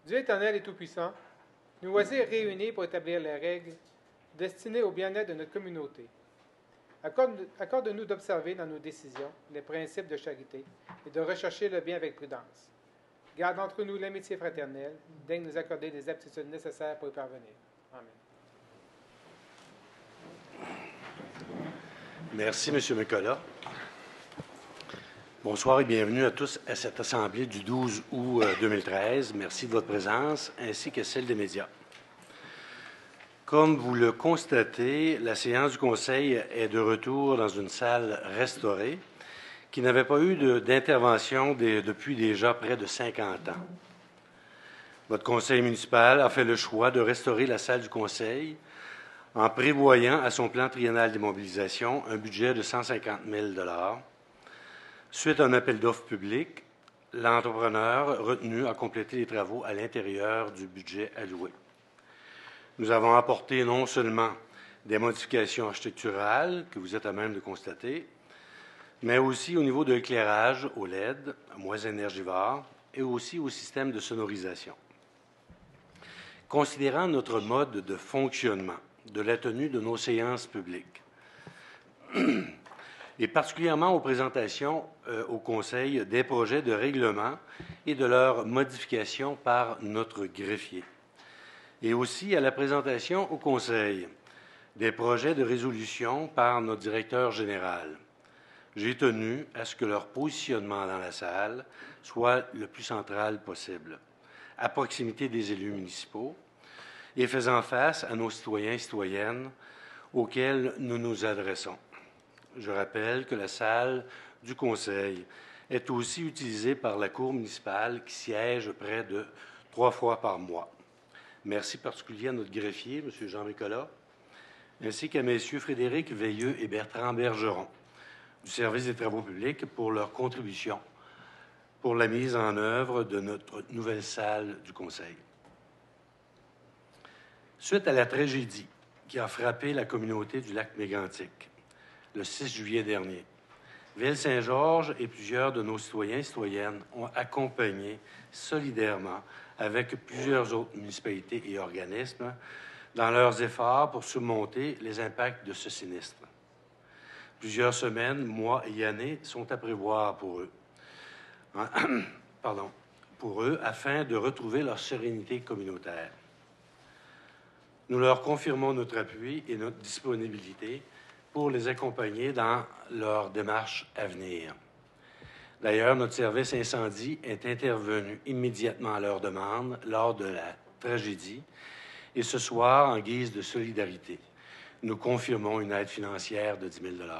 Dieu éternel et tout-puissant, nous voici réunis pour établir les règles destinées au bien-être de notre communauté. Accorde-nous d'observer dans nos décisions les principes de charité et de rechercher le bien avec prudence. Garde entre nous l'amitié fraternelle, daigne nous accorder les aptitudes nécessaires pour y parvenir. Amen. Merci, M. Mécola. Bonsoir et bienvenue à tous à cette assemblée du 12 août 2013. Merci de votre présence ainsi que celle des médias. Comme vous le constatez, la séance du Conseil est de retour dans une salle restaurée qui n'avait pas eu d'intervention depuis déjà près de 50 ans. Votre Conseil municipal a fait le choix de restaurer la salle du Conseil en prévoyant à son plan triennal d'immobilisation un budget de 150 000 $. Suite à un appel d'offres public, l'entrepreneur retenu a complété les travaux à l'intérieur du budget alloué. Nous avons apporté non seulement des modifications architecturales que vous êtes à même de constater, mais aussi au niveau de l'éclairage au LED, moins énergivore, et aussi au système de sonorisation. Considérant notre mode de fonctionnement de la tenue de nos séances publiques, et particulièrement aux présentations au Conseil des projets de règlement et de leur modification par notre greffier, et aussi à la présentation au Conseil des projets de résolution par notre directeur général. J'ai tenu à ce que leur positionnement dans la salle soit le plus central possible, à proximité des élus municipaux et faisant face à nos citoyens et citoyennes auxquels nous nous adressons. Je rappelle que la salle du Conseil est aussi utilisée par la Cour municipale qui siège près de 3 fois par mois. Merci particulièrement à notre greffier, M. Jean Mécola, ainsi qu'à M. Frédéric Veilleux et Bertrand Bergeron du service des travaux publics pour leur contribution pour la mise en œuvre de notre nouvelle salle du Conseil. Suite à la tragédie qui a frappé la communauté du Lac-Mégantic le 6 juillet dernier, Ville-Saint-Georges et plusieurs de nos citoyens et citoyennes ont accompagné solidairement avec plusieurs autres municipalités et organismes dans leurs efforts pour surmonter les impacts de ce sinistre. Plusieurs semaines, mois et années sont à prévoir pour eux. Afin de retrouver leur sérénité communautaire. Nous leur confirmons notre appui et notre disponibilité pour les accompagner dans leur démarche à venir. D'ailleurs, notre service incendie est intervenu immédiatement à leur demande lors de la tragédie et ce soir, en guise de solidarité, nous confirmons une aide financière de 10 000 $.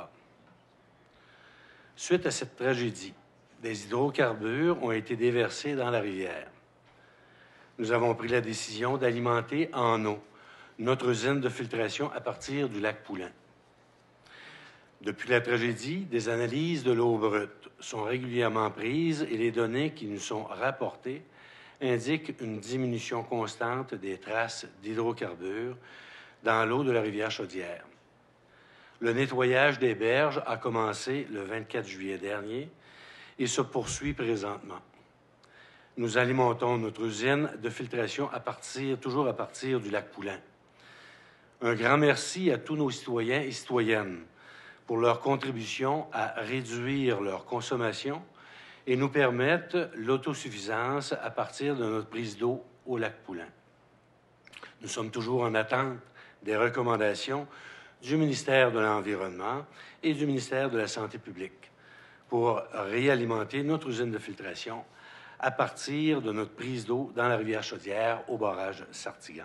Suite à cette tragédie, des hydrocarbures ont été déversés dans la rivière. Nous avons pris la décision d'alimenter en eau notre usine de filtration à partir du lac Poulin. Depuis la tragédie, des analyses de l'eau brute sont régulièrement prises et les données qui nous sont rapportées indiquent une diminution constante des traces d'hydrocarbures dans l'eau de la rivière Chaudière. Le nettoyage des berges a commencé le 24 juillet dernier et se poursuit présentement. Nous alimentons notre usine de filtration toujours à partir du lac Poulin. Un grand merci à tous nos citoyens et citoyennes pour leur contribution à réduire leur consommation et nous permettre l'autosuffisance à partir de notre prise d'eau au lac Poulin. Nous sommes toujours en attente des recommandations du ministère de l'Environnement et du ministère de la Santé publique pour réalimenter notre usine de filtration à partir de notre prise d'eau dans la rivière Chaudière au barrage Sartigan.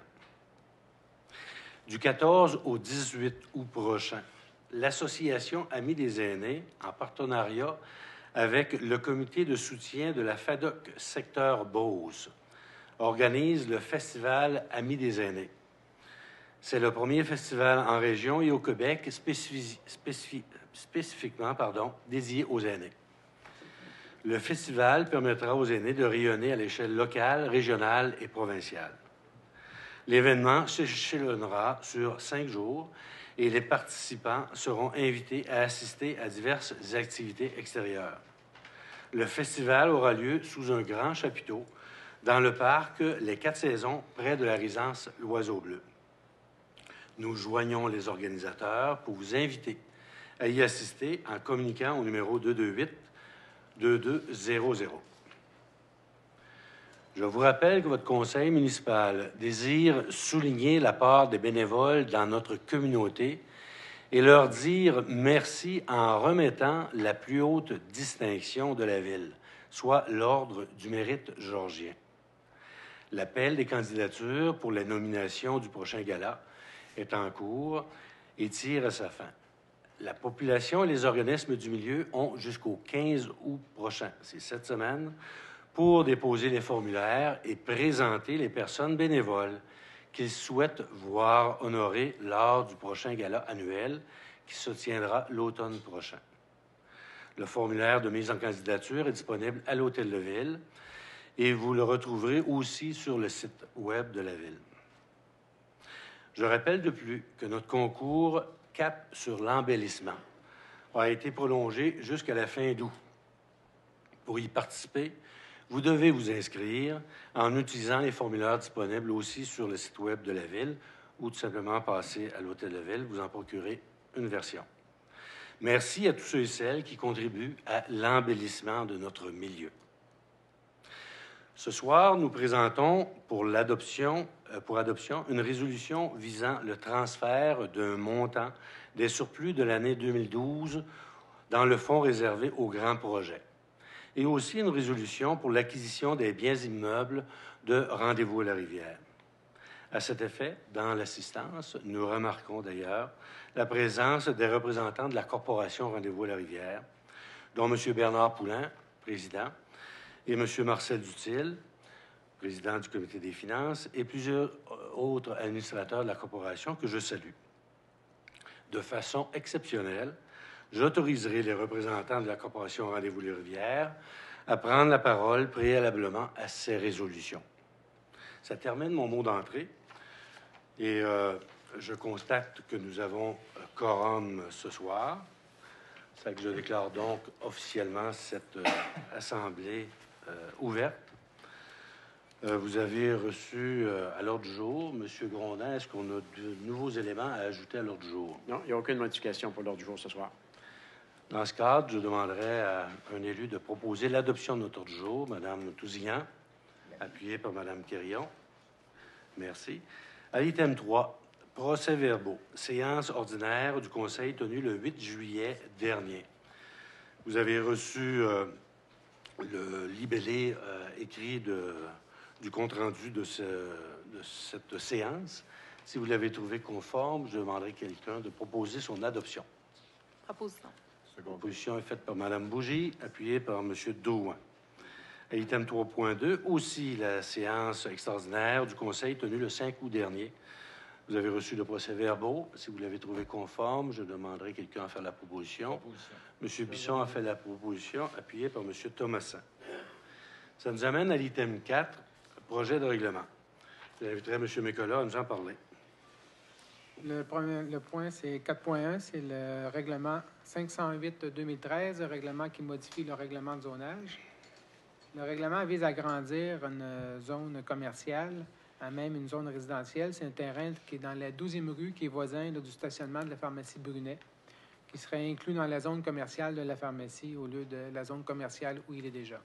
Du 14 au 18 août prochain, l'Association Amis des aînés, en partenariat avec le comité de soutien de la FADOC secteur Beauce, organise le Festival Amis des aînés. C'est le premier festival en région et au Québec spécifiquement dédié aux aînés. Le festival permettra aux aînés de rayonner à l'échelle locale, régionale et provinciale. L'événement s'échelonnera sur 5 jours et les participants seront invités à assister à diverses activités extérieures. Le festival aura lieu sous un grand chapiteau dans le parc Les 4 saisons, près de la résidence L'Oiseau Bleu. Nous joignons les organisateurs pour vous inviter à y assister en communiquant au numéro 228-2200. Je vous rappelle que votre conseil municipal désire souligner la part des bénévoles dans notre communauté et leur dire merci en remettant la plus haute distinction de la ville, soit l'Ordre du mérite georgien. L'appel des candidatures pour la nomination du prochain gala est en cours et tire à sa fin. La population et les organismes du milieu ont jusqu'au 15 août prochain, c'est cette semaine, pour déposer les formulaires et présenter les personnes bénévoles qu'ils souhaitent voir honorées lors du prochain gala annuel qui se tiendra l'automne prochain. Le formulaire de mise en candidature est disponible à l'Hôtel de Ville et vous le retrouverez aussi sur le site Web de la Ville. Je rappelle de plus que notre concours Cap sur l'embellissement a été prolongé jusqu'à la fin d'août. Pour y participer, vous devez vous inscrire en utilisant les formulaires disponibles aussi sur le site Web de la Ville ou tout simplement passer à l'Hôtel de Ville, vous en procurez une version. Merci à tous ceux et celles qui contribuent à l'embellissement de notre milieu. Ce soir, nous présentons pour adoption une résolution visant le transfert d'un montant des surplus de l'année 2012 dans le fonds réservé aux grands projets et aussi une résolution pour l'acquisition des biens immeubles de Rendez-vous à la rivière. À cet effet, dans l'assistance, nous remarquons d'ailleurs la présence des représentants de la Corporation Rendez-vous à la rivière, dont M. Bernard Poulain, président, et M. Marcel Dutil, président du Comité des finances, et plusieurs autres administrateurs de la Corporation que je salue. De façon exceptionnelle, j'autoriserai les représentants de la Corporation Rendez-vous les Rivières à prendre la parole préalablement à ces résolutions. Ça termine mon mot d'entrée et je constate que nous avons quorum ce soir. C'est que je déclare donc officiellement cette assemblée ouverte. Vous avez reçu à l'ordre du jour, M. Grondin, est-ce qu'on a de nouveaux éléments à ajouter à l'ordre du jour? Non, il n'y a aucune modification pour l'ordre du jour ce soir. Dans ce cadre, je demanderai à un élu de proposer l'adoption de notre ordre du jour, Mme Tousignan, appuyée par Mme Quérion. Merci. À l'item 3, procès-verbaux, séance ordinaire du Conseil tenue le 8 juillet dernier. Vous avez reçu le libellé écrit du compte-rendu de cette séance. Si vous l'avez trouvé conforme, je demanderai à quelqu'un de proposer son adoption. Proposition. La proposition est faite par Mme Bougie, appuyée par M. Douin. À l'item 3.2, aussi la séance extraordinaire du Conseil tenue le 5 août dernier. Vous avez reçu le procès-verbaux. Si vous l'avez trouvé conforme, je demanderai à quelqu'un à faire la proposition. M. Bisson a fait la proposition, appuyée par M. Thomasin. Ça nous amène à l'item 4, projet de règlement. J'inviterai M. Mécola à nous en parler. Le point, c'est 4.1, c'est le règlement 508-2013, le règlement qui modifie le règlement de zonage. Le règlement vise à agrandir une zone commerciale à même une zone résidentielle. C'est un terrain qui est dans la 12e rue, qui est voisin du stationnement de la pharmacie Brunet, qui serait inclus dans la zone commerciale de la pharmacie au lieu de la zone commerciale où il est déjà.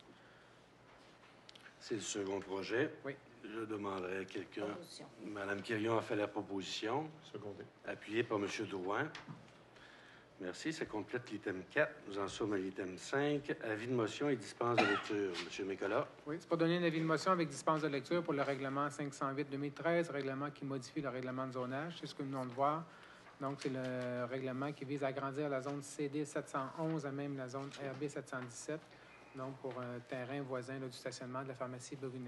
C'est le second projet. Oui. Je demanderai à quelqu'un. Mme Quérion a fait la proposition. Secondé. Appuyée par M. Drouin. Merci. Ça complète l'item 4. Nous en sommes à l'item 5. Avis de motion et dispense de lecture. M. Mécola. Oui, c'est pour donner un avis de motion avec dispense de lecture pour le règlement 508-2013, règlement qui modifie le règlement de zonage. C'est ce que nous venons de voir. Donc, c'est le règlement qui vise à agrandir la zone CD 711 à même la zone RB 717, donc pour un terrain voisin du stationnement de la pharmacie Brunet.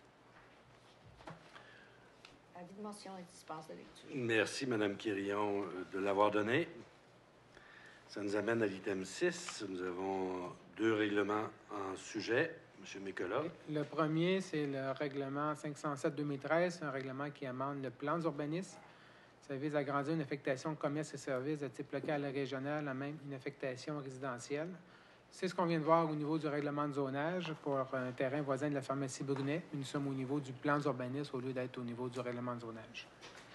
Avis de motion et dispense de lecture. Merci, Mme Quérion, de l'avoir donné. Ça nous amène à l'item 6. Nous avons 2 règlements en sujet. M. Mécola. Le premier, c'est le règlement 507-2013. C'est un règlement qui amende le plan d'urbanisme. Ça vise à agrandir une affectation commerce et services de type local et régional à même une affectation résidentielle. C'est ce qu'on vient de voir au niveau du règlement de zonage pour un terrain voisin de la pharmacie Brunet. Nous sommes au niveau du plan d'urbanisme au lieu d'être au niveau du règlement de zonage.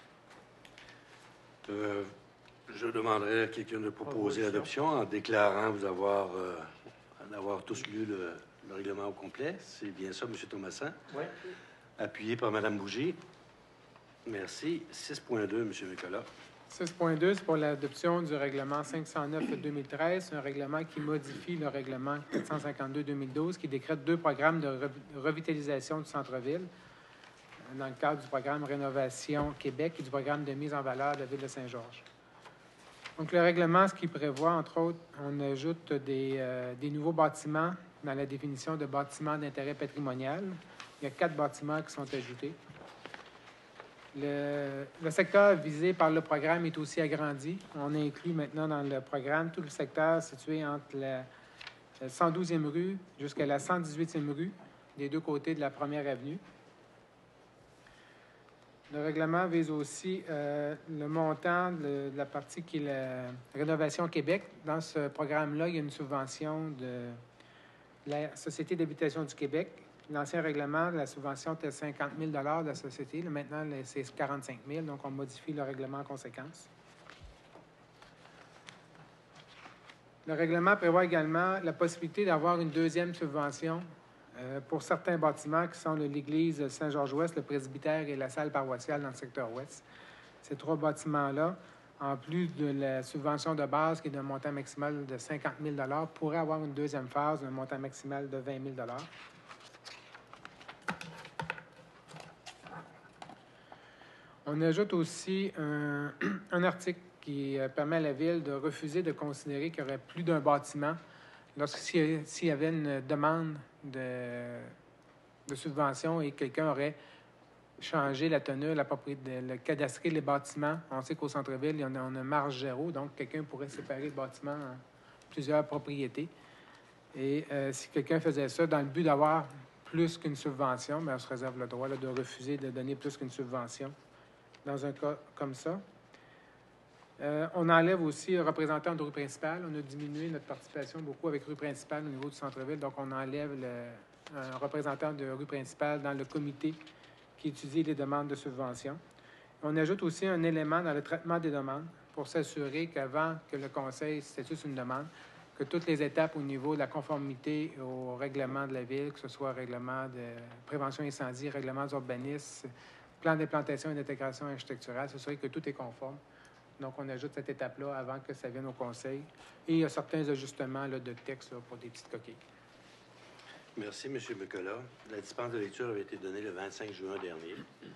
Je demanderai à quelqu'un de proposer l'adoption en déclarant vous avoir, en avoir tous lu le règlement au complet. C'est bien ça, M. Thomasin? Oui. Appuyé par Mme Bougie. Merci. 6.2, M. Nicolas. 6.2, c'est pour l'adoption du règlement 509-2013, un règlement qui modifie le règlement 452-2012, qui décrète 2 programmes de revitalisation du centre-ville dans le cadre du programme Rénovation Québec et du programme de mise en valeur de la ville de Saint-Georges. Donc, le règlement, ce qui prévoit, entre autres, on ajoute des nouveaux bâtiments dans la définition de bâtiments d'intérêt patrimonial. Il y a 4 bâtiments qui sont ajoutés. Le secteur visé par le programme est aussi agrandi. On inclut maintenant dans le programme tout le secteur situé entre la 112e rue jusqu'à la 118e rue, des 2 côtés de la première avenue. Le règlement vise aussi le montant de la partie qui est la Rénovation Québec. Dans ce programme-là, il y a une subvention de la Société d'habitation du Québec. L'ancien règlement, la subvention était 50 000 de la société. Là, maintenant, c'est 45 000 donc on modifie le règlement en conséquence. Le règlement prévoit également la possibilité d'avoir une deuxième subvention pour certains bâtiments qui sont l'église Saint-Georges-Ouest, le presbytère et la salle paroissiale dans le secteur ouest. Ces 3 bâtiments-là, en plus de la subvention de base qui est d'un montant maximal de 50 000 pourraient avoir une deuxième phase d'un montant maximal de 20 000 On ajoute aussi un article qui permet à la Ville de refuser de considérer qu'il y aurait plus d'un bâtiment s'il y avait une demande de subvention et quelqu'un aurait changé la tenue, la propriété, le cadastré les bâtiments. On sait qu'au centre-ville, on a marge zéro, donc quelqu'un pourrait séparer le bâtiment en plusieurs propriétés. Et si quelqu'un faisait ça dans le but d'avoir plus qu'une subvention, bien, on se réserve le droit de refuser de donner plus qu'une subvention dans un cas comme ça. On enlève aussi un représentant de rue principale. On a diminué notre participation beaucoup avec rue principale au niveau du centre-ville. Donc, on enlève un représentant de rue principale dans le comité qui étudie les demandes de subvention. On ajoute aussi un élément dans le traitement des demandes pour s'assurer qu'avant que le conseil statue une demande, que toutes les étapes au niveau de la conformité au règlement de la ville, que ce soit règlement de prévention incendie, règlement d'urbanisme, plan d'implantation et d'intégration architecturale, s'assurer que tout est conforme. Donc, on ajoute cette étape-là avant que ça vienne au conseil. Et il y a certains ajustements là, de texte là, pour des petites coquilles. Merci, M. Nicolas. La dispense de lecture avait été donnée le 25 juin dernier.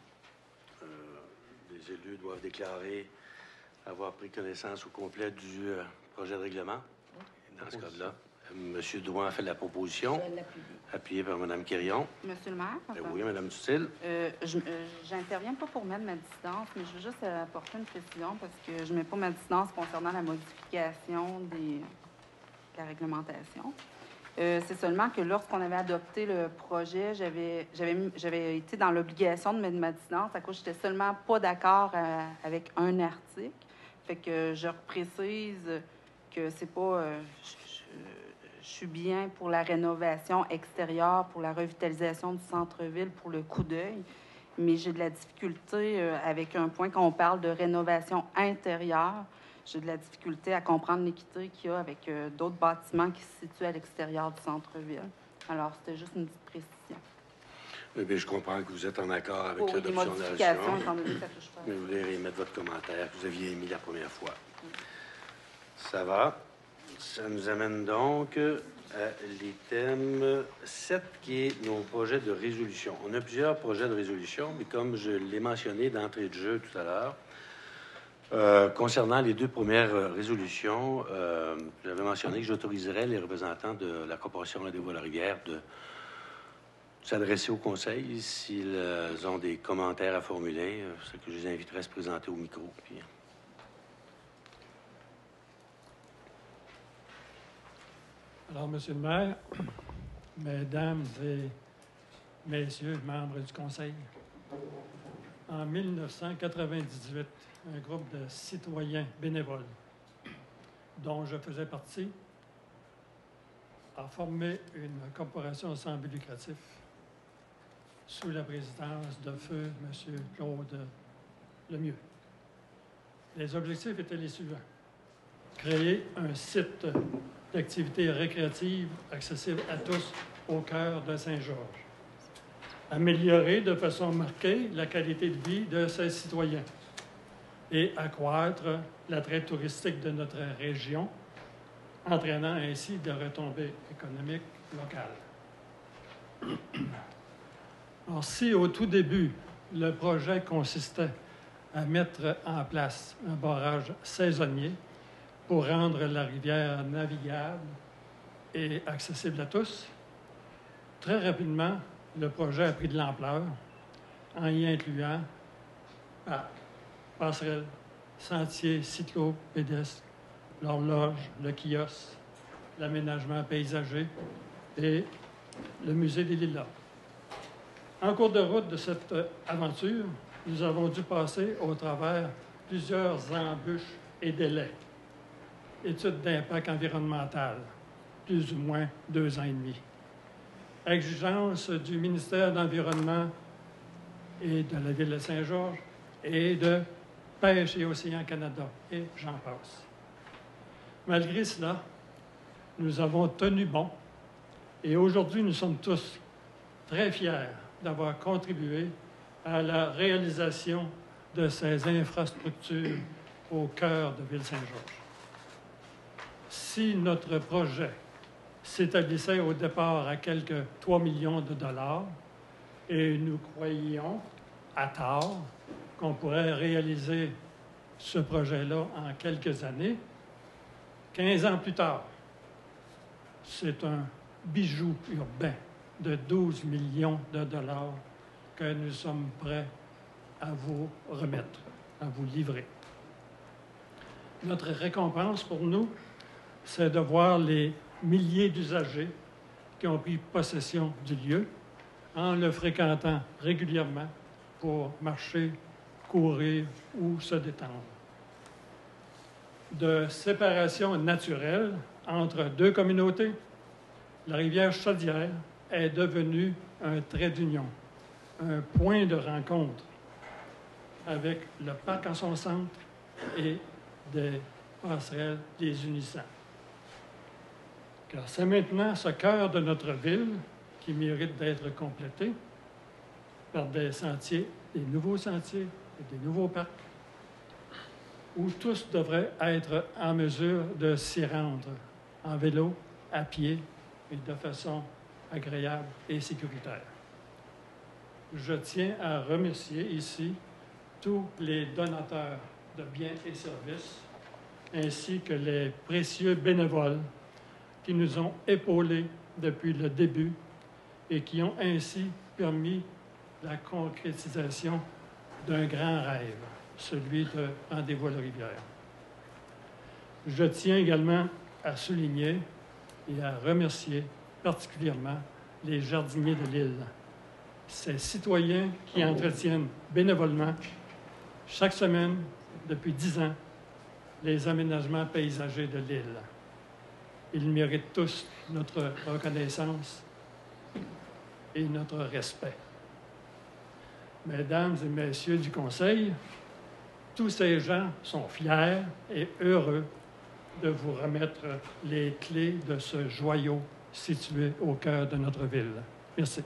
Les élus doivent déclarer avoir pris connaissance au complet du projet de règlement. Dans ce cas-là, M. Drouin a fait la proposition, appuyée par Mme Quirion. Monsieur le maire? Oui, Mme Dutil. J'interviens pas pour mettre ma dissidence, mais je veux juste apporter une précision parce que je ne mets pas ma dissidence concernant la modification de la réglementation. C'est seulement que lorsqu'on avait adopté le projet, j'avais été dans l'obligation de mettre ma dissidence à cause que je n'étais seulement pas d'accord avec un article. Fait que je précise que c'est pas... je suis bien pour la rénovation extérieure, pour la revitalisation du centre-ville, pour le coup d'œil, mais j'ai de la difficulté avec un point quand on parle de rénovation intérieure. J'ai de la difficulté à comprendre l'équité qu'il y a avec d'autres bâtiments qui se situent à l'extérieur du centre-ville. Alors, c'était juste une petite précision. Eh bien, je comprends que vous êtes en accord avec Pour les l'adoption de la modifications, résolution. étant donné que ça touche pas. Mais vous voulez remettre votre commentaire que vous aviez émis la première fois. Ça va. Ça nous amène donc à l'item 7, qui est nos projets de résolution. On a plusieurs projets de résolution, mais comme je l'ai mentionné d'entrée de jeu tout à l'heure, concernant les 2 premières résolutions, j'avais mentionné que j'autoriserais les représentants de la Corporation Rendez-vous-à-la-Rivière de s'adresser au Conseil s'ils ont des commentaires à formuler. C'est que je les inviterai à se présenter au micro. Puis... Alors, Monsieur le maire, Mesdames et Messieurs, membres du Conseil, en 1998, un groupe de citoyens bénévoles, dont je faisais partie, a formé une corporation sans but lucratif sous la présidence de feu M. Claude Lemieux. Les objectifs étaient les suivants. Créer un site d'activité récréative accessible à tous au cœur de Saint-Georges. Améliorer de façon marquée la qualité de vie de ses citoyens et accroître l'attrait touristique de notre région, entraînant ainsi des retombées économiques locales. Alors, si au tout début, le projet consistait à mettre en place un barrage saisonnier pour rendre la rivière navigable et accessible à tous, très rapidement, le projet a pris de l'ampleur en y incluant passerelles, sentiers cyclo-pédestres, l'horloge, le kiosque, l'aménagement paysager et le musée des Lilas. En cours de route de cette aventure, nous avons dû passer au travers plusieurs embûches et délais. Études d'impact environnemental, plus ou moins 2 ans et demi. Exigences du ministère de l'Environnement et de la Ville de Saint-Georges et de Pêche et Océan Canada, et j'en passe. Malgré cela, nous avons tenu bon et aujourd'hui, nous sommes tous très fiers d'avoir contribué à la réalisation de ces infrastructures au cœur de Ville-Saint-Georges. Si notre projet s'établissait au départ à quelques 3 millions de dollars, et nous croyions, à tort, qu'on pourrait réaliser ce projet-là en quelques années, 15 ans plus tard, c'est un bijou urbain de 12 millions de dollars que nous sommes prêts à vous remettre, à vous livrer. Notre récompense pour nous, c'est de voir les milliers d'usagers qui ont pris possession du lieu en le fréquentant régulièrement pour marcher, courir ou se détendre. De séparation naturelle entre 2 communautés, la rivière Chaudière est devenue un trait d'union, un point de rencontre avec le parc en son centre et des passerelles les unissant. Car c'est maintenant ce cœur de notre ville qui mérite d'être complété par des sentiers, des nouveaux sentiers et des nouveaux parcs, où tous devraient être en mesure de s'y rendre en vélo, à pied et de façon agréable et sécuritaire. Je tiens à remercier ici tous les donateurs de biens et services, ainsi que les précieux bénévoles qui nous ont épaulés depuis le début et qui ont ainsi permis la concrétisation d'un grand rêve, celui de Rendez-vous à la rivière. Je tiens également à souligner et à remercier particulièrement les jardiniers de l'île, ces citoyens qui entretiennent bénévolement, chaque semaine, depuis 10 ans, les aménagements paysagers de l'île. Ils méritent tous notre reconnaissance et notre respect. Mesdames et messieurs du Conseil, tous ces gens sont fiers et heureux de vous remettre les clés de ce joyau situé au cœur de notre ville. Merci.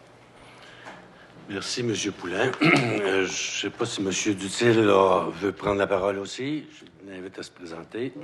Merci, M. Poulin. Je ne sais pas si M. Duthil veut prendre la parole aussi. Je l'invite à se présenter.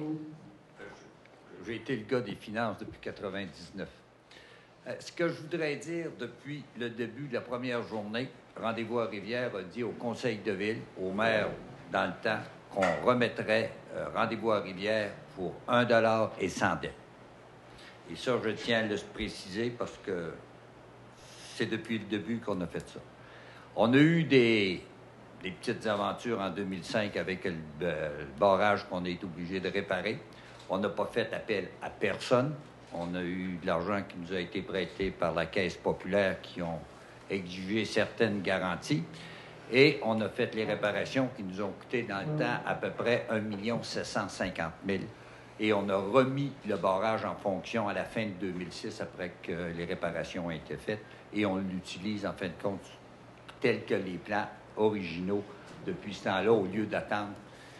J'ai été le gars des finances depuis 1999. Ce que je voudrais dire depuis le début de la première journée, Rendez-vous à Rivière a dit au conseil de ville, au maire dans le temps, qu'on remettrait Rendez-vous à Rivière pour 1 $ et 100 dettes. Et ça, je tiens à le préciser parce que c'est depuis le début qu'on a fait ça. On a eu des petites aventures en 2005 avec le barrage qu'on a été obligé de réparer. On n'a pas fait appel à personne. On a eu de l'argent qui nous a été prêté par la Caisse populaire qui ont exigé certaines garanties. Et on a fait les réparations qui nous ont coûté dans le temps à peu près 1 750 000 et on a remis le barrage en fonction à la fin de 2006 après que les réparations ont été faites et on l'utilise en fin de compte tel que les plans originaux depuis ce temps-là au lieu d'attendre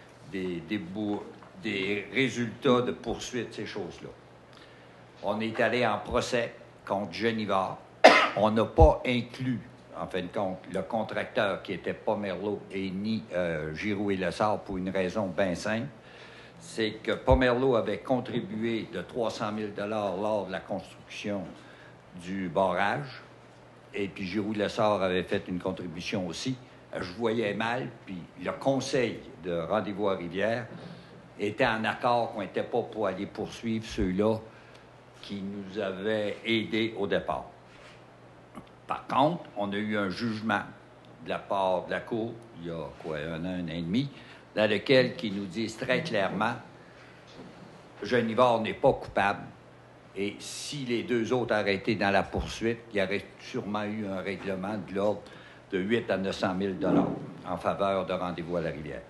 des résultats de poursuite, ces choses-là. On est allé en procès contre Genivard. On n'a pas inclus, en fin de compte, le contracteur qui n'était pas Pomerleau et ni Giroux et Lessard pour une raison bien simple. C'est que Pomerleau avait contribué de 300 000 $ lors de la construction du barrage. Et puis Giroux et Lessard avait fait une contribution aussi. Je voyais mal, puis le conseil de Rendez-vous à Rivière était en accord qu'on n'était pas pour aller poursuivre ceux-là qui nous avaient aidés au départ. Par contre, on a eu un jugement de la part de la Cour, il y a un an et demi, dans lequel qui nous disent très clairement Genivard n'est pas coupable et si les deux autres auraient été dans la poursuite, il y aurait sûrement eu un règlement de l'ordre de 8 à 900 000 $ en faveur de Rendez-vous à la Rivière.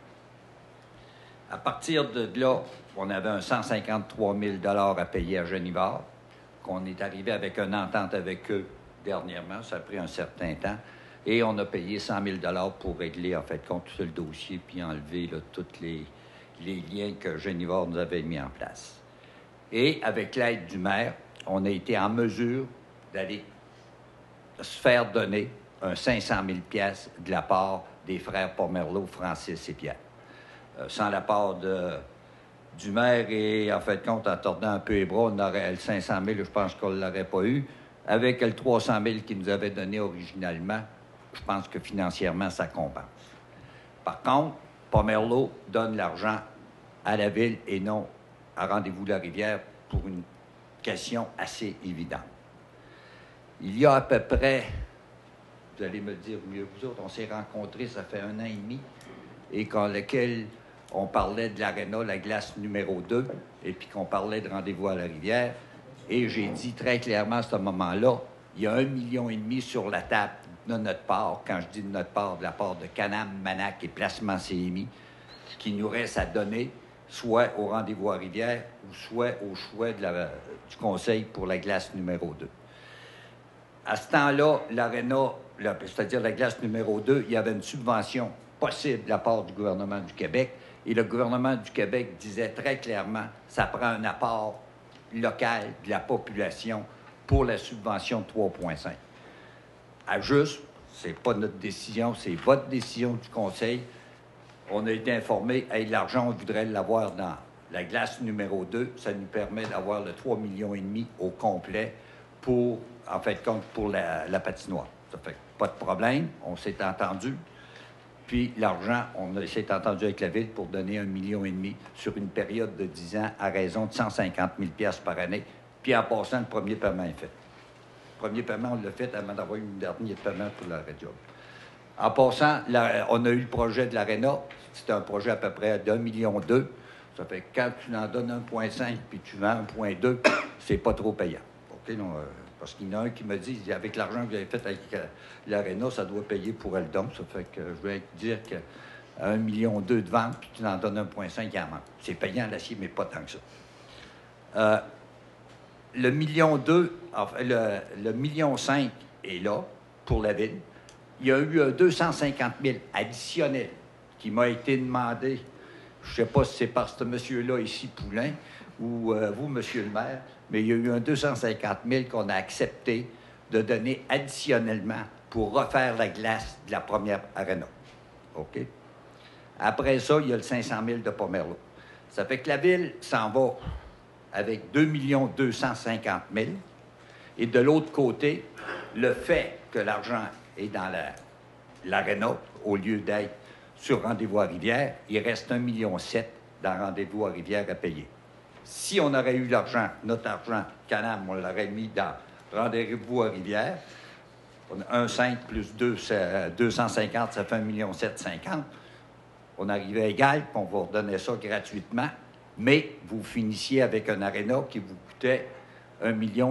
À partir de là, on avait un 153 000 $ à payer à Genivard, qu'on est arrivé avec une entente avec eux dernièrement, ça a pris un certain temps, et on a payé 100 000 $ pour régler, en fait, compte tout le dossier, puis enlever là, tous les liens que Genivard nous avait mis en place. Et avec l'aide du maire, on a été en mesure d'aller se faire donner un 500 000 $ de la part des frères Pomerleau, Francis et Pierre. Sans la part du maire et, en fait, compte, en tordant un peu les bras, on aurait le 500 000, je pense qu'on ne l'aurait pas eu. Avec le 300 000 qu'ils nous avaient donné originalement, je pense que financièrement, ça compense. Par contre, Pomerleau donne l'argent à la ville et non à Rendez-vous la Rivière pour une question assez évidente. Il y a à peu près, vous allez me le dire mieux que vous autres, on s'est rencontrés, ça fait 1 an et demi, et quand lequel on parlait de l'aréna, la glace numéro 2, et puis qu'on parlait de Rendez-vous à la Rivière, et j'ai dit très clairement à ce moment-là, il y a 1,5 million sur la table de notre part, quand je dis de notre part, de la part de Canam, Manac et Placement CMI, qui nous reste à donner, soit au Rendez-vous à Rivière, ou soit au choix du conseil pour la glace numéro 2. À ce temps-là, l'aréna, c'est-à-dire la glace numéro 2, il y avait une subvention possible de la part du gouvernement du Québec, et le gouvernement du Québec disait très clairement, ça prend un apport local de la population pour la subvention de 3,5. À juste, c'est pas notre décision, c'est votre décision du conseil. On a été informé, hey, l'argent, on voudrait l'avoir dans la glace numéro 2. Ça nous permet d'avoir le 3,5 millions au complet pour, en fait, compte pour la patinoire. Ça fait pas de problème, on s'est entendu. Puis l'argent, on s'est entendu avec la Ville pour donner 1,5 million sur une période de 10 ans à raison de 150 000 $ par année. Puis en passant, le premier paiement est fait. Le premier paiement, on l'a fait avant d'avoir eu une dernier paiement pour la job. En passant, on a eu le projet de l'aréna. C'était un projet à peu près d'1,2 million. Ça fait que quand tu en donnes 1,5 puis tu vends 1,2, c'est pas trop payant. OK, non, parce qu'il y en a un qui me dit, avec l'argent que vous avez fait avec l'aréna, ça doit payer pour elle donc. Ça fait que je vais te dire que 1,2 million de ventes, puis tu en donnes 1,5, il en manque. C'est payant l'acier, mais pas tant que ça. Le 1,2 million, enfin, le 1,5 million est là pour la ville. Il y a eu 250 000 additionnels qui m'a été demandé. Je ne sais pas si c'est par ce monsieur-là ici, Poulain, ou vous, monsieur le maire, mais il y a eu un 250 000 qu'on a accepté de donner additionnellement pour refaire la glace de la première aréna. OK? Après ça, il y a le 500 000 de Pomerleau. Ça fait que la ville s'en va avec 2 250 000. Et de l'autre côté, le fait que l'argent est dans l'aréna, au lieu d'être sur Rendez-vous à Rivière, il reste 1,7 million dans Rendez-vous à Rivière à payer. Si on aurait eu l'argent, notre argent, Canam, on l'aurait mis dans Rendez-vous à Rivière, 1,5 plus 2, c'est 250, ça fait 1,7 million 50. On arrivait égal, puis on vous redonnait ça gratuitement, mais vous finissiez avec un aréna qui vous coûtait 1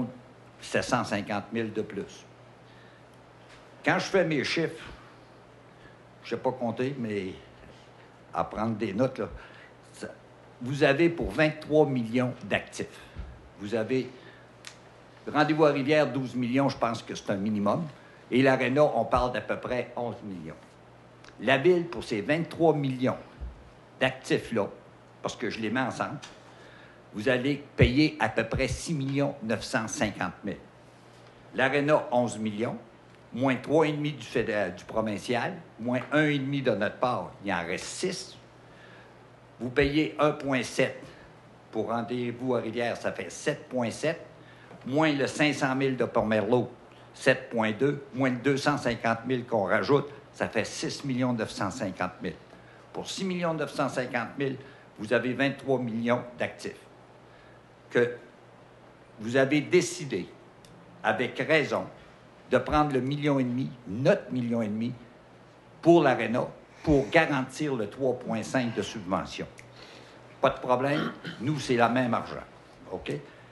750 000 de plus. Quand je fais mes chiffres, je ne sais pas compter, mais à prendre des notes, là, vous avez pour 23 millions d'actifs. Vous avez Rendez-vous à Rivière, 12 millions, je pense que c'est un minimum. Et l'Arena, on parle d'à peu près 11 millions. La Ville, pour ces 23 millions d'actifs-là, parce que je les mets ensemble, vous allez payer à peu près 6 950 000. L'Arena, 11 millions, moins 3,5 du provincial, moins 1,5 de notre part, il en reste 6. Vous payez 1,7 pour Rendez-vous à Rivière, ça fait 7,7, moins le 500 000 de Port-Merlot, 7,2, moins le 250 000 qu'on rajoute, ça fait 6 950 000. Pour 6 950 000, vous avez 23 millions d'actifs que vous avez décidé, avec raison, de prendre le 1,5 million, notre 1,5 million, pour l'Arena, pour garantir le 3,5 de subvention. Pas de problème, nous, c'est la même argent. OK?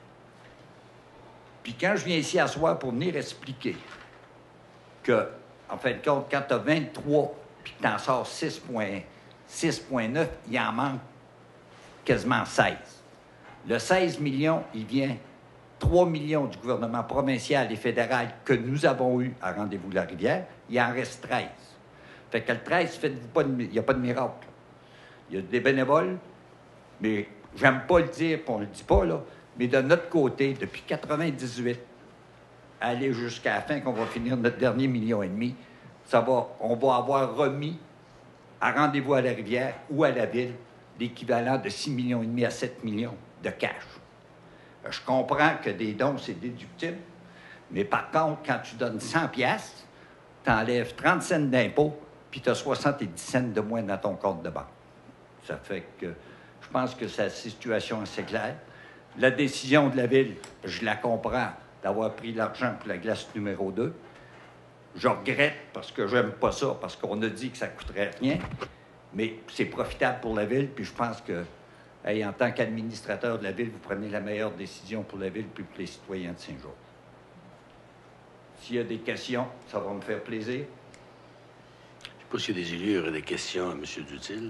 Puis quand je viens ici à soir pour venir expliquer que, en fin de compte, quand tu as 23 puis que tu en sors 6,9, il en manque quasiment 16. Le 16 millions, il vient 3 millions du gouvernement provincial et fédéral que nous avons eu à Rendez-vous de la Rivière. Il en reste 13. Fait que le 13, il n'y a pas de miracle. Il y a des bénévoles, mais j'aime pas le dire, puis on le dit pas, là. Mais de notre côté, depuis 98, aller jusqu'à la fin qu'on va finir notre dernier 1,5 million, on va avoir remis à Rendez-vous à la Rivière ou à la Ville l'équivalent de 6,5 millions à 7 millions de cash. Je comprends que des dons, c'est déductible, mais par contre, quand tu donnes 100 piastres, tu enlèves 30 cents d'impôt, puis tu as 70 cents de moins dans ton compte de banque. Ça fait que je pense que c'est la situation assez claire. La décision de la Ville, je la comprends, d'avoir pris l'argent pour la glace numéro 2. Je regrette parce que j'aime pas ça, parce qu'on a dit que ça coûterait rien, mais c'est profitable pour la Ville, puis je pense que, en tant qu'administrateur de la Ville, vous prenez la meilleure décision pour la Ville puis pour les citoyens de Saint-Georges. S'il y a des questions, ça va me faire plaisir. Je ne sais pas s'il y a des élus, il y aurait des questions à M. Dutil.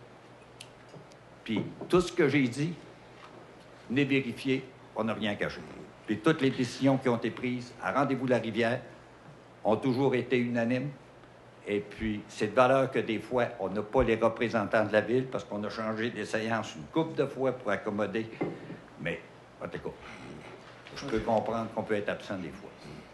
Puis tout ce que j'ai dit, n'est vérifié, on n'a rien caché. Puis toutes les décisions qui ont été prises à Rendez-vous de la Rivière ont toujours été unanimes. Et puis, c'est de valeur que des fois, on n'a pas les représentants de la Ville parce qu'on a changé des séances une couple de fois pour accommoder. Mais, en tout cas, je peux comprendre qu'on peut être absent des fois.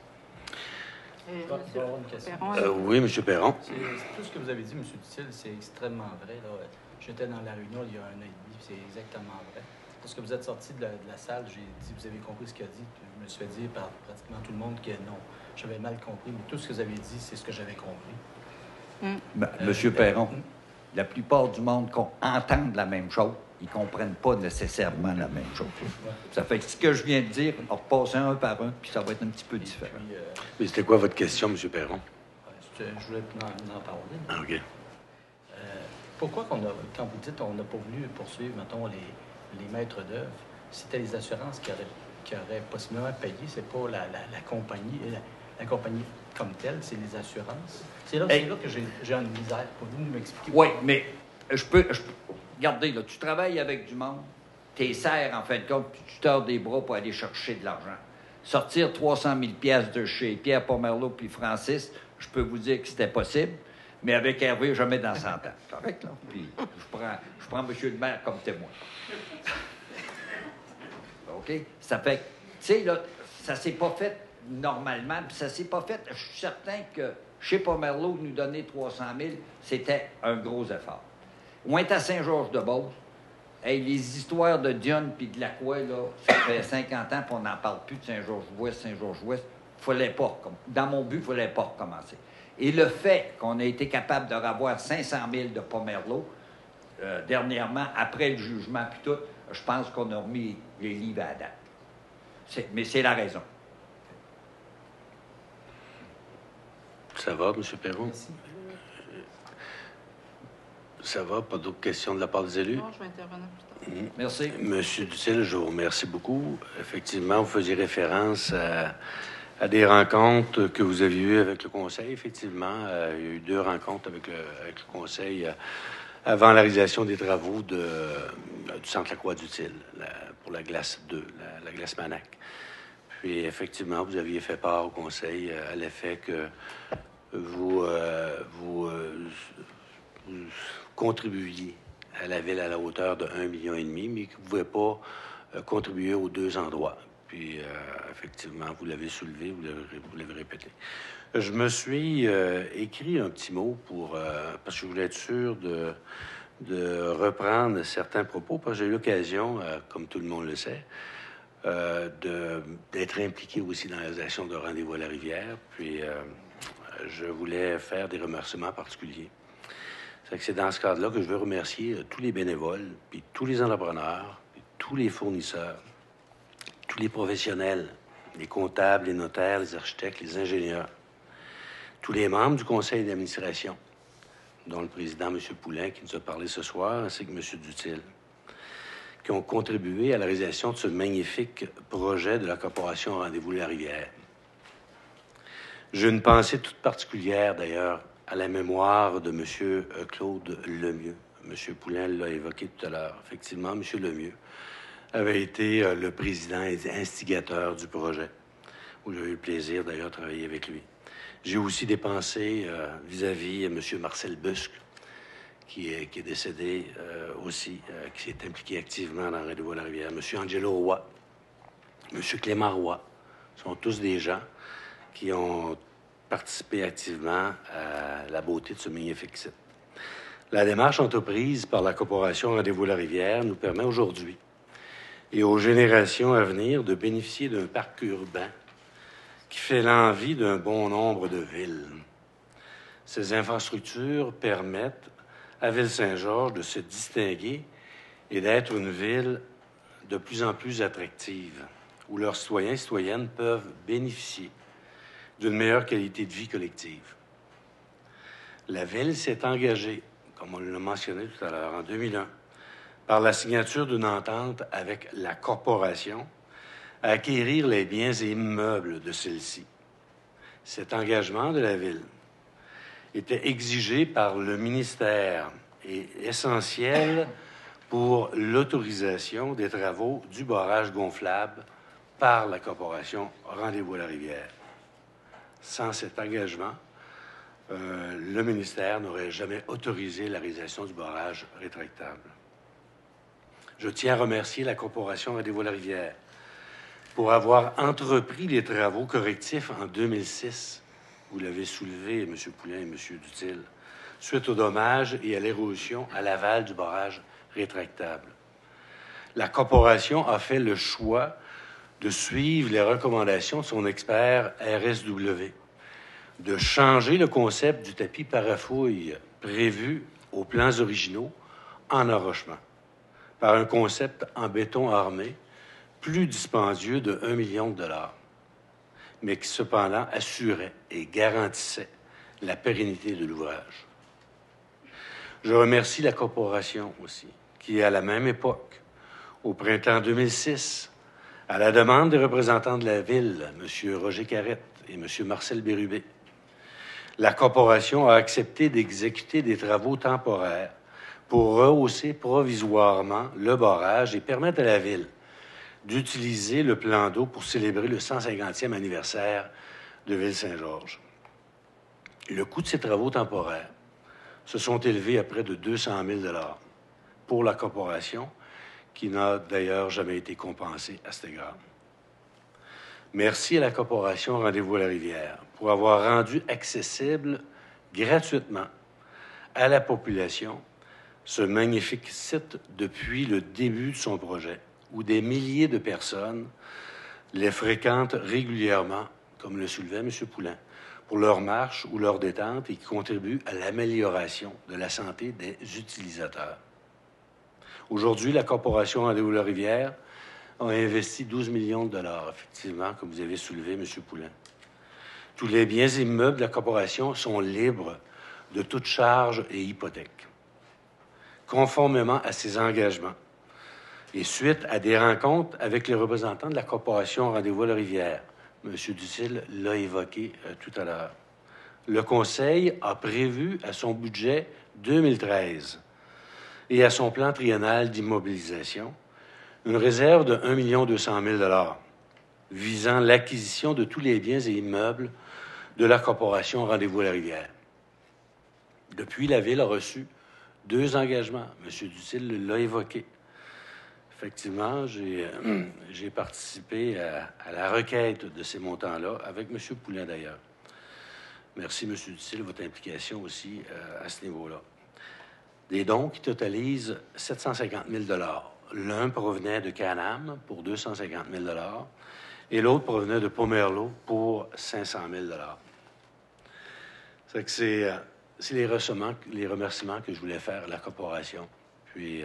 Oui, M. Perron. Tout ce que vous avez dit, M. Dutil, c'est extrêmement vrai. J'étais dans la réunion il y a 1 an et demi, c'est exactement vrai. Lorsque vous êtes sorti de la salle, j'ai dit, vous avez compris ce qu'il a dit. Je me suis fait dire par pratiquement tout le monde que non, j'avais mal compris, mais tout ce que vous avez dit, c'est ce que j'avais compris. Monsieur Perron, la plupart du monde entend la même chose, ils ne comprennent pas nécessairement la même chose. Ça fait que ce que je viens de dire, on repasse un par un, puis ça va être un petit peu différent. Mais c'était quoi votre question, M. Perron? Je voulais en parler. OK. Pourquoi, quand vous dites qu'on n'a pas voulu poursuivre, mettons, les maîtres d'œuvre, c'était les assurances qui auraient possiblement payé, c'est pas la compagnie, la compagnie comme telle, c'est les assurances. C'est là que j'ai une misère. Pouvez-vous m'expliquer? Oui, mais je peux regardez, là, tu travailles avec du monde, t'es serre, en fin de compte, puis tu tords des bras pour aller chercher de l'argent. Sortir 300 000 piastres de chez Pierre Pomerleau puis Francis, je peux vous dire que c'était possible, mais avec Hervé, jamais dans 100 ans. Correct, là? Puis je prends M. le maire comme témoin. OK? Ça fait que, tu sais, là, ça s'est pas fait normalement, puis ça s'est pas fait. Je suis certain que chez Pomerleau, nous donner 300 000, c'était un gros effort. On est à Saint-Georges-de-Beauce. Hey, les histoires de Dionne puis de Lacroix, là, ça fait 50 ans qu'on n'en parle plus de Saint-Georges-Ouest, Saint-Georges-Ouest. Dans mon but, il ne fallait pas recommencer. Et le fait qu'on a été capable de revoir 500 000 de Pomerleau, dernièrement, après le jugement puis tout, je pense qu'on a remis les livres à la date. Mais c'est la raison. Ça va, M. Perron? Merci. Ça va? Pas d'autres questions de la part des élus? Non, je vais intervenir plus tard. Merci. Monsieur Dutil, je vous remercie beaucoup. Effectivement, vous faisiez référence à des rencontres que vous aviez eues avec le Conseil. Effectivement, il y a eu 2 rencontres avec le Conseil avant la réalisation des travaux du centre La Croix-du-Til pour la glace 2, la glace Manac. Puis, effectivement, vous aviez fait part au conseil à l'effet que vous contribuiez à la ville à la hauteur de 1,5 million, mais que vous ne pouvez pas contribuer aux deux endroits. Puis, effectivement, vous l'avez soulevé, vous l'avez répété. Je me suis écrit un petit mot parce que je voulais être sûr de reprendre certains propos, parce que j'ai eu l'occasion, comme tout le monde le sait, d'être impliqué aussi dans la réalisation de Rendez-vous à la rivière. Puis, je voulais faire des remerciements particuliers. C'est dans ce cadre-là que je veux remercier tous les bénévoles, puis tous les entrepreneurs, puis tous les fournisseurs, tous les professionnels, les comptables, les notaires, les architectes, les ingénieurs, tous les membres du conseil d'administration, dont le président, M. Poulin, qui nous a parlé ce soir, ainsi que M. Dutil, qui ont contribué à la réalisation de ce magnifique projet de la Corporation Rendez-vous la Rivière. J'ai une pensée toute particulière, d'ailleurs, à la mémoire de M. Claude Lemieux. M. Poulin l'a évoqué tout à l'heure. Effectivement, M. Lemieux avait été le président et instigateur du projet, où j'ai eu le plaisir, d'ailleurs, de travailler avec lui. J'ai aussi des pensées vis-à-vis M. Marcel Busque, qui est décédé aussi, qui s'est impliqué activement dans Rendez-vous à la rivière. M. Angelo Roy, M. Clément Roy, sont tous des gens qui ont participé activement à la beauté de ce magnifique site. La démarche entreprise par la Corporation Rendez-vous à la rivière nous permet aujourd'hui et aux générations à venir de bénéficier d'un parc urbain qui fait l'envie d'un bon nombre de villes. Ces infrastructures permettent à Ville-Saint-Georges de se distinguer et d'être une ville de plus en plus attractive, où leurs citoyens et citoyennes peuvent bénéficier d'une meilleure qualité de vie collective. La Ville s'est engagée, comme on l'a mentionné tout à l'heure, en 2001, par la signature d'une entente avec la Corporation à acquérir les biens et immeubles de celle-ci. Cet engagement de la Ville était exigé par le ministère et essentiel pour l'autorisation des travaux du barrage gonflable par la Corporation Rendez-vous à la rivière. Sans cet engagement, le ministère n'aurait jamais autorisé la réalisation du barrage rétractable. Je tiens à remercier la Corporation Rendez-vous à la rivière pour avoir entrepris les travaux correctifs en 2006. Vous l'avez soulevé, M. Poulin et M. Dutil, suite aux dommages et à l'érosion à l'aval du barrage rétractable. La Corporation a fait le choix de suivre les recommandations de son expert RSW, de changer le concept du tapis parafouille prévu aux plans originaux en enrochement, par un concept en béton armé plus dispendieux de 1 million de $, mais qui cependant assurait et garantissait la pérennité de l'ouvrage. Je remercie la Corporation aussi, qui, à la même époque, au printemps 2006, à la demande des représentants de la Ville, M. Roger Carrette et M. Marcel Bérubé, la Corporation a accepté d'exécuter des travaux temporaires pour rehausser provisoirement le barrage et permettre à la Ville d'utiliser le plan d'eau pour célébrer le 150e anniversaire de Ville-Saint-Georges. Le coût de ces travaux temporaires se sont élevés à près de 200 000 $ pour la Corporation, qui n'a d'ailleurs jamais été compensée à cet égard. Merci à la Corporation Rendez-vous à la rivière pour avoir rendu accessible gratuitement à la population ce magnifique site depuis le début de son projet, où des milliers de personnes les fréquentent régulièrement, comme le soulevait M. Poulin, pour leur marche ou leur détente et qui contribuent à l'amélioration de la santé des utilisateurs. Aujourd'hui, la Corporation Rendez-vous la rivière a investi 12 millions de $, effectivement, comme vous avez soulevé, M. Poulin. Tous les biens et immeubles de la Corporation sont libres de toute charge et hypothèque, conformément à ses engagements. Et suite à des rencontres avec les représentants de la Corporation Rendez-vous à la rivière, M. Dutil l'a évoqué tout à l'heure, le Conseil a prévu à son budget 2013 et à son plan triennal d'immobilisation, une réserve de 1 200 000 $ visant l'acquisition de tous les biens et immeubles de la corporation Rendez-vous à la Rivière. Depuis, la Ville a reçu 2 engagements. M. Dutil l'a évoqué. Effectivement, j'ai participé à la requête de ces montants-là, avec M. Poulin d'ailleurs. Merci, M. Dutil, de votre implication aussi à ce niveau-là. Des dons qui totalisent 750 000 $. L'un provenait de Can-Am pour 250 000 $ et l'autre provenait de Pomerleau pour 500 000 $. C'est les remerciements que je voulais faire à la corporation. Puis,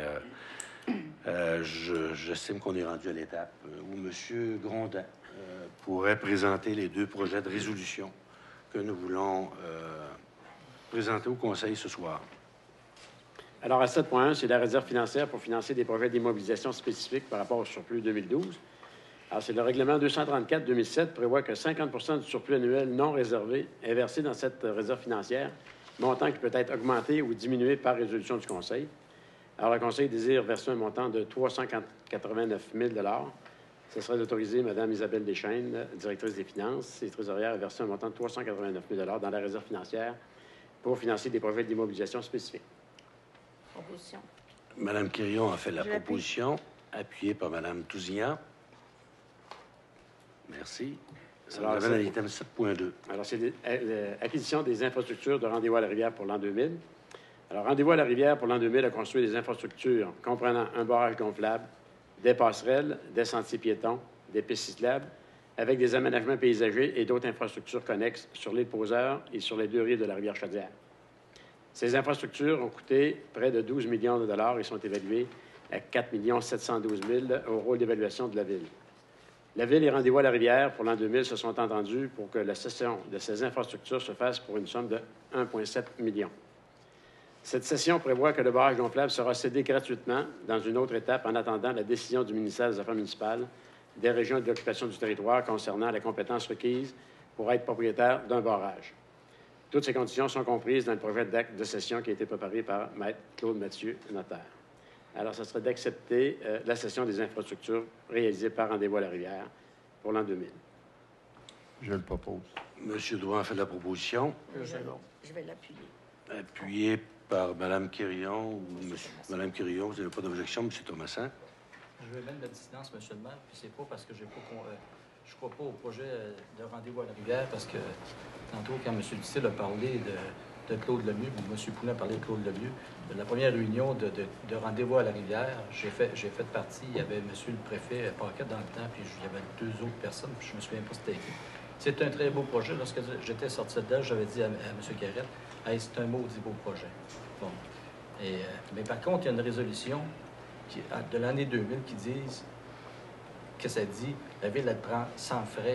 j'estime qu'on est rendu à l'étape où M. Grondin pourrait présenter les 2 projets de résolution que nous voulons présenter au Conseil ce soir. Alors, à 7.1, c'est la réserve financière pour financer des projets d'immobilisation spécifiques par rapport au surplus 2012. Alors, c'est le règlement 234-2007 prévoit que 50 du surplus annuel non réservé est versé dans cette réserve financière, montant qui peut être augmenté ou diminué par résolution du Conseil. Alors, le Conseil désire verser un montant de 389 000 $. Ce serait d'autoriser Mme Isabelle Deschaines, directrice des finances et trésorière, à verser un montant de 389 000 $ dans la réserve financière pour financer des projets d'immobilisation spécifiques. Proposition. Mme Quirion a fait la proposition, appuyée par Mme Tousignan. Merci. Ça nous amène à l'item 7.2. Alors, c'est l'acquisition des infrastructures de Rendez-vous à la Rivière pour l'an 2000. Alors, Rendez-vous à la Rivière pour l'an 2000 a construit des infrastructures comprenant un barrage gonflable, des passerelles, des sentiers piétons, des pistes cyclables, avec des aménagements paysagers et d'autres infrastructures connexes sur l'île Poseur et sur les 2 rives de la rivière Chaudière. Ces infrastructures ont coûté près de 12 millions de dollars et sont évaluées à 4 712 000 au rôle d'évaluation de la Ville. La Ville et Rendez-vous à la Rivière pour l'an 2000 se sont entendus pour que la cession de ces infrastructures se fasse pour une somme de 1,7 million. Cette cession prévoit que le barrage gonflable sera cédé gratuitement dans une autre étape en attendant la décision du ministère des Affaires municipales des régions et de l'occupation du territoire concernant la compétence requise pour être propriétaire d'un barrage. Toutes ces conditions sont comprises dans le projet d'acte de cession qui a été préparé par Maître Claude Mathieu, notaire. Alors, ce serait d'accepter la cession des infrastructures réalisées par Rendez-vous à la Rivière pour l'an 2000. Je le propose. M. Drouin a fait la proposition. Je vais l'appuyer. Appuyé par Mme Quirion ou Mme Quirion, vous n'avez pas d'objection, M. Thomasin? Je vais mettre la distance, M. le maire, puis c'est pas parce que je ne crois pas au projet de Rendez-vous à la Rivière, parce que tantôt, quand M. Dutil a parlé de Claude Lemieux, puis M. Poulin a parlé de Claude Lemieux, de la première réunion de Rendez-vous à la Rivière, j'ai fait partie, il y avait M. le préfet Paquette dans le temps, puis il y avait 2 autres personnes, puis je me souviens pas c'était qui. C'est un très beau projet. Lorsque j'étais sorti de là, j'avais dit à M. Carrette, hey, c'est un maudit beau projet. Bon. Mais par contre, il y a une résolution de l'année 2000 qui dit que ça dit la Ville, elle prend sans frais.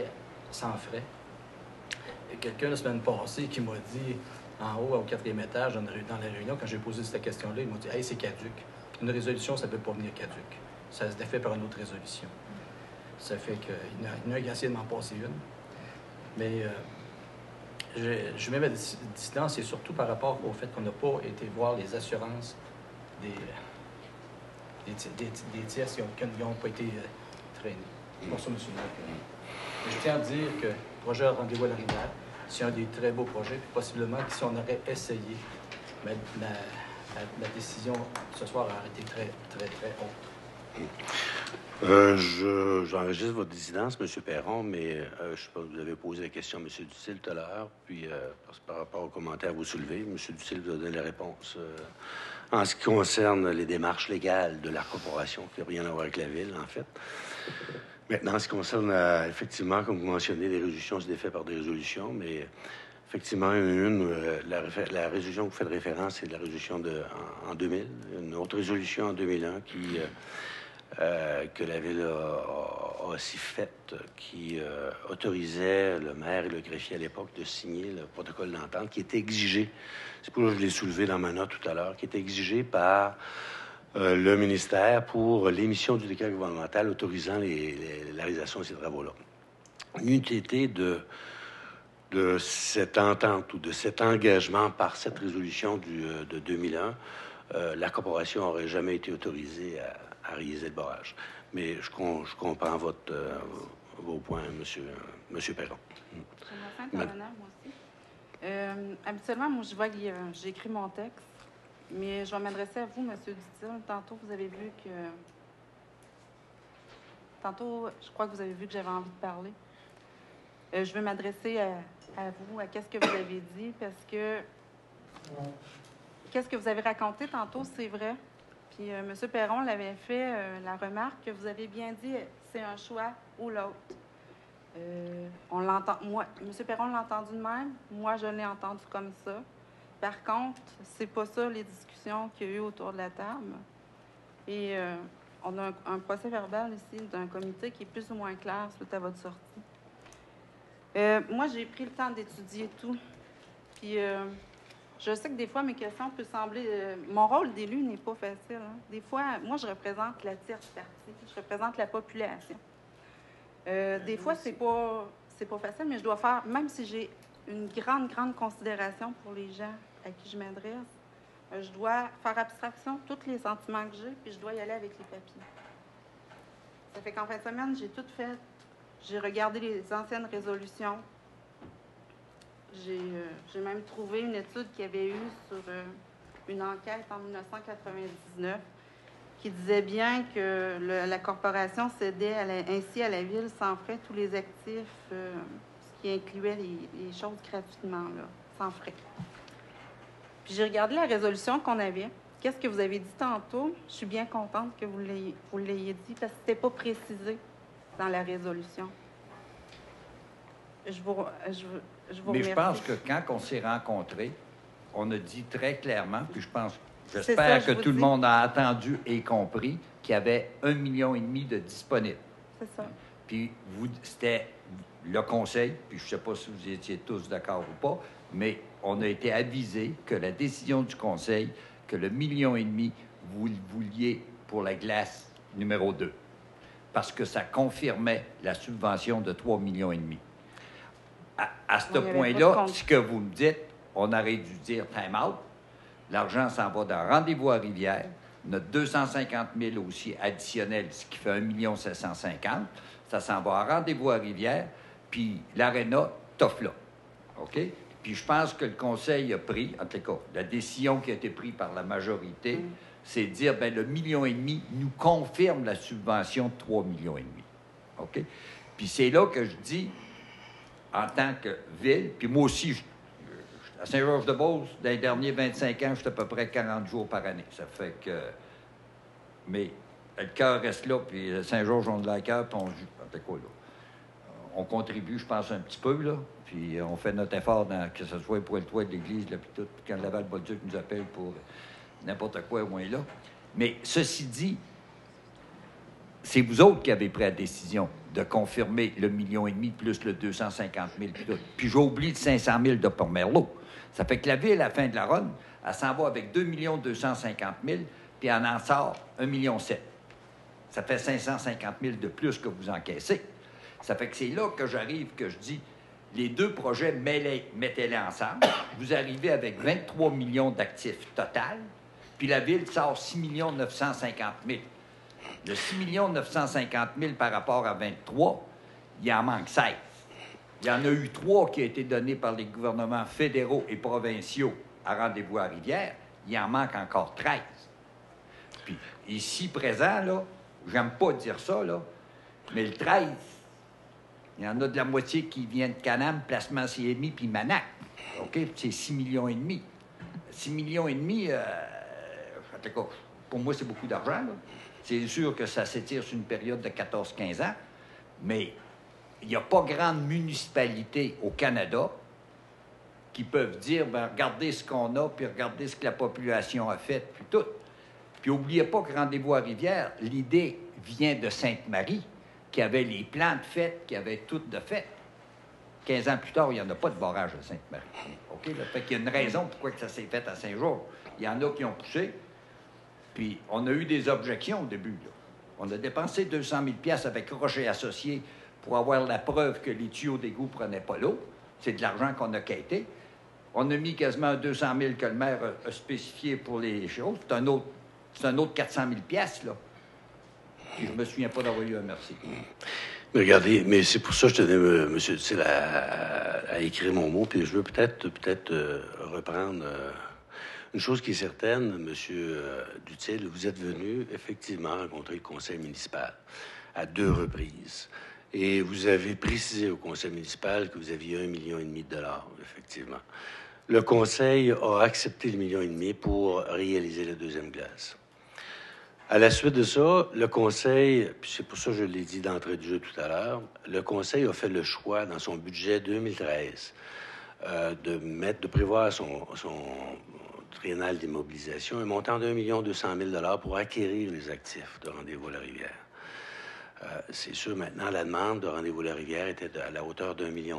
Et quelqu'un, la semaine passée, qui m'a dit, en haut, au 4e étage, dans la réunion, quand j'ai posé cette question-là, il m'a dit, hey, c'est caduc. Une résolution, ça ne peut pas venir caduc. Ça se défait par une autre résolution. Ça fait qu'il y en a essayé de m'en passer une. Mais je mets ma distance, et surtout par rapport au fait qu'on n'a pas été voir les assurances des tiers qui n'ont pas été traînés. C'est pour ça, M. le maire. Je tiens à dire que le projet Rendez-vous à la Rivière, c'est un des très beaux projets, puis possiblement que si on aurait essayé, mais la décision ce soir aurait été très, très, très haute. J'enregistre votre dissidence, M. Perron, mais je sais pas, vous avez posé la question à M. Dutil tout à l'heure, puis par rapport aux commentaires que vous soulevez, M. Dutil vous a donné la réponse en ce qui concerne les démarches légales de la corporation, qui n'a rien à voir avec la Ville, en fait. Maintenant, en ce qui concerne, effectivement, comme vous mentionnez, les résolutions se défait par des résolutions, mais effectivement, la résolution que vous faites référence, c'est la résolution en 2000, une autre résolution en 2001 que la Ville a aussi faite, qui autorisait le maire et le greffier à l'époque de signer le protocole d'entente qui était exigé, c'est pour ça que je l'ai soulevé dans ma note tout à l'heure, qui était exigé par le ministère pour l'émission du décret gouvernemental autorisant la réalisation de ces travaux-là. L'utilité de cette entente ou de cet engagement par cette résolution de 2001 la corporation n'aurait jamais été autorisée à réaliser le barrage. Mais je comprends vos points, Monsieur Perron. J'aimerais ça intervenir, moi aussi. Habituellement, moi, j'ai écrit mon texte, mais je vais m'adresser à vous, M. Dutil. Tantôt, vous avez vu que... Tantôt, je crois que vous avez vu que j'avais envie de parler. Je veux m'adresser à vous, à qu'est-ce que vous avez dit, parce que qu'est-ce que vous avez raconté tantôt, c'est vrai. Puis M. Perron l'avait fait la remarque que vous avez bien dit, c'est un choix ou l'autre. On l'entend. Moi, M. Perron l'a entendu de même. Moi, je l'ai entendu comme ça. Par contre, c'est pas ça les discussions qu'il y a eu autour de la table. Et on a un procès-verbal ici d'un comité qui est plus ou moins clair suite à votre sortie. Moi, j'ai pris le temps d'étudier tout. Puis, je sais que des fois, mes questions peuvent sembler... mon rôle d'élu n'est pas facile. Hein. Des fois, moi, je représente la tierce partie. Je représente la population. Des fois, c'est pas facile, mais je dois faire... Même si j'ai une grande, grande considération pour les gens à qui je m'adresse, je dois faire abstraction de tous les sentiments que j'ai, puis je dois y aller avec les papiers. Ça fait qu'en fin de semaine, j'ai tout fait. J'ai regardé les anciennes résolutions. J'ai même trouvé une étude qu'il y avait eue sur une enquête en 1999 qui disait bien que la corporation cédait ainsi à la ville sans frais tous les actifs, ce qui incluait les choses gratuitement, là, sans frais. Puis j'ai regardé la résolution qu'on avait. Qu'est-ce que vous avez dit tantôt? Je suis bien contente que vous l'ayez dit parce que ce n'était pas précisé dans la résolution. Je vous Mais remercie. je pense que quand on s'est rencontrés, on a dit très clairement, puis j'espère que tout le monde a entendu et compris qu'il y avait 1,5 million de disponibles. C'est ça. Puis c'était le conseil, puis je ne sais pas si vous étiez tous d'accord ou pas, mais on a été avisé que la décision du conseil, que le 1,5 million, vous le vouliez pour la glace numéro 2, parce que ça confirmait la subvention de 3,5 millions. À ce point-là, ce que vous me dites, on aurait dû dire time out. L'argent s'en va dans Rendez-vous à Rivière. Notre 250 000 aussi additionnel, ce qui fait 1 750 000. Ça s'en va à Rendez-vous à Rivière. Puis l'aréna, t'offre là. OK? Puis je pense que le conseil a pris, en tout cas, la décision qui a été prise par la majorité, c'est de dire, bien, le 1,5 million nous confirme la subvention de 3,5 millions. OK? Puis c'est là que je dis, en tant que ville, puis moi aussi, à Saint-Georges-de-Beauce, dans les derniers 25 ans, j'étais à peu près 40 jours par année. Ça fait que... Mais le cœur reste là, puis Saint-Georges, on a le cœur, puis on joue. En tout cas, là, on contribue, je pense, un petit peu, là, puis on fait notre effort, que ce soit pour le toit de l'église, là, puis tout, puis quand Laval-Bolduc nous appelle pour n'importe quoi au moins là. Mais ceci dit, c'est vous autres qui avez pris la décision de confirmer le 1,5 million plus le 250 000 puis tout. Puis j'ai oublié de 500 000 de Port-Merlot. Ça fait que la ville, à la fin de la run, elle s'en va avec 2 250 000 puis elle en sort 1,7 million. Ça fait 550 000 de plus que vous encaissez. Ça fait que c'est là que j'arrive, que je dis, les deux projets, mettez-les ensemble. Vous arrivez avec 23 millions d'actifs total, puis la ville sort 6 950 000. Le 6 950 000 par rapport à 23, il en manque 16. Il y en a eu 3 qui ont été donnés par les gouvernements fédéraux et provinciaux à Rendez-vous à Rivière. Il en manque encore 13. Puis ici, présent, là, j'aime pas dire ça, là, mais le 13, il y en a de la moitié qui vient de Canam, Placement CMI, puis Manac. OK? C'est 6,5 millions. 6,5 millions, en tout cas, pour moi, c'est beaucoup d'argent, là. C'est sûr que ça s'étire sur une période de 14-15 ans, mais il n'y a pas grande municipalité au Canada qui peuvent dire, bien, regardez ce qu'on a, puis regardez ce que la population a fait, puis tout. Puis n'oubliez pas que Rendez-vous à Rivière, l'idée vient de Sainte-Marie, qui avait les plans de fait, qui avait tout de fait. 15 ans plus tard, il n'y en a pas de barrage à Sainte-Marie. OK? Là, fait qu'il y a une raison pourquoi que ça s'est fait à Saint-Georges. Il y en a qui ont poussé. Puis, on a eu des objections au début. Là. On a dépensé 200 000 $ avec Rocher Associés pour avoir la preuve que les tuyaux d'égout ne prenaient pas l'eau. C'est de l'argent qu'on a quitté. On a mis quasiment 200 000 que le maire a spécifié pour les choses. C'est un autre 400 000 piastres, là. Puis je me souviens pas d'avoir eu un merci. Mais regardez, mais c'est pour ça que je tenais, M. Dutil, à écrire mon mot. Puis je veux peut-être reprendre une chose qui est certaine, M. Dutil. Vous êtes venu effectivement rencontrer le conseil municipal à 2 reprises. Et vous avez précisé au conseil municipal que vous aviez 1,5 million de dollars, effectivement. Le conseil a accepté le 1,5 million pour réaliser la 2e glace. À la suite de ça, le conseil, puis c'est pour ça que je l'ai dit d'entrée de jeu tout à l'heure, le conseil a fait le choix dans son budget 2013 de prévoir son triennal d'immobilisation un montant d'1 200 000 pour acquérir les actifs de Rendez-vous à la Rivière. C'est sûr, maintenant, la demande de Rendez-vous à la Rivière était à la hauteur d'1,7 million.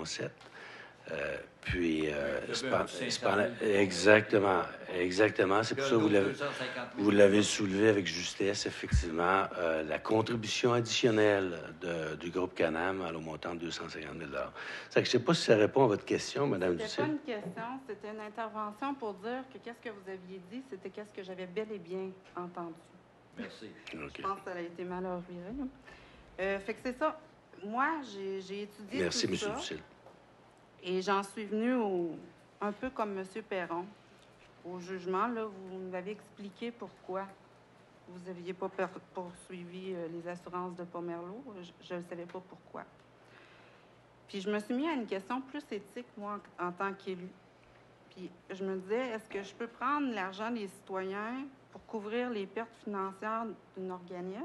Exactement. C'est pour ça que vous l'avez soulevé avec justesse, effectivement, la contribution additionnelle du groupe Canam au montant de 250 000 Je ne sais pas si ça répond à votre question, Mme Dutil. C'était pas une question, c'était une intervention pour dire que qu'est-ce que vous aviez dit, c'était qu'est-ce que j'avais bel et bien entendu. Merci. Okay. Je pense que ça a été mal reviré. Fait que c'est ça. Moi, j'ai étudié Merci, tout ça. M. Dutil. Et j'en suis venue un peu comme M. Perron. Au jugement, là, vous m'avez expliqué pourquoi vous n'aviez pas poursuivi les assurances de Pomerleau. Je ne savais pas pourquoi. Puis je me suis mis à une question plus éthique, moi, en tant qu'élu. Puis je me disais, est-ce que je peux prendre l'argent des citoyens pour couvrir les pertes financières d'un organisme?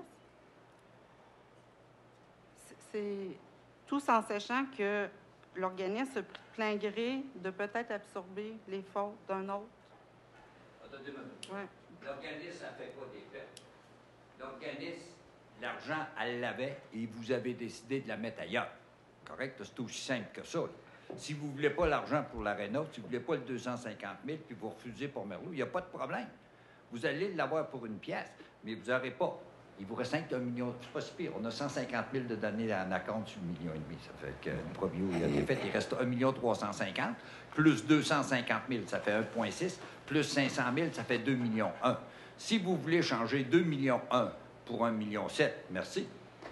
C'est tout en sachant que l'organisme a plein gré de peut-être absorber les fautes d'un autre. Attendez une minute. Ouais. L'organisme, ça ne fait pas des pertes. L'organisme, l'argent, elle l'avait et vous avez décidé de la mettre ailleurs. Correct? C'est aussi simple que ça. Là. Si vous ne voulez pas l'argent pour l'aréna, si vous ne voulez pas le 250 000 puis vous refusez pour Merlot, il n'y a pas de problème. Vous allez l'avoir pour une pièce, mais vous n'aurez pas. Il vous reste 1 million. C'est pas si pire. On a 150 000 de données en acompte sur 1,5 million. Ça fait que le premier il a été fait. Il reste 1 350 000. Plus 250 000, ça fait 1,6. Plus 500 000, ça fait 2,1 millions. Si vous voulez changer 2,1 millions pour 1,7 million, merci.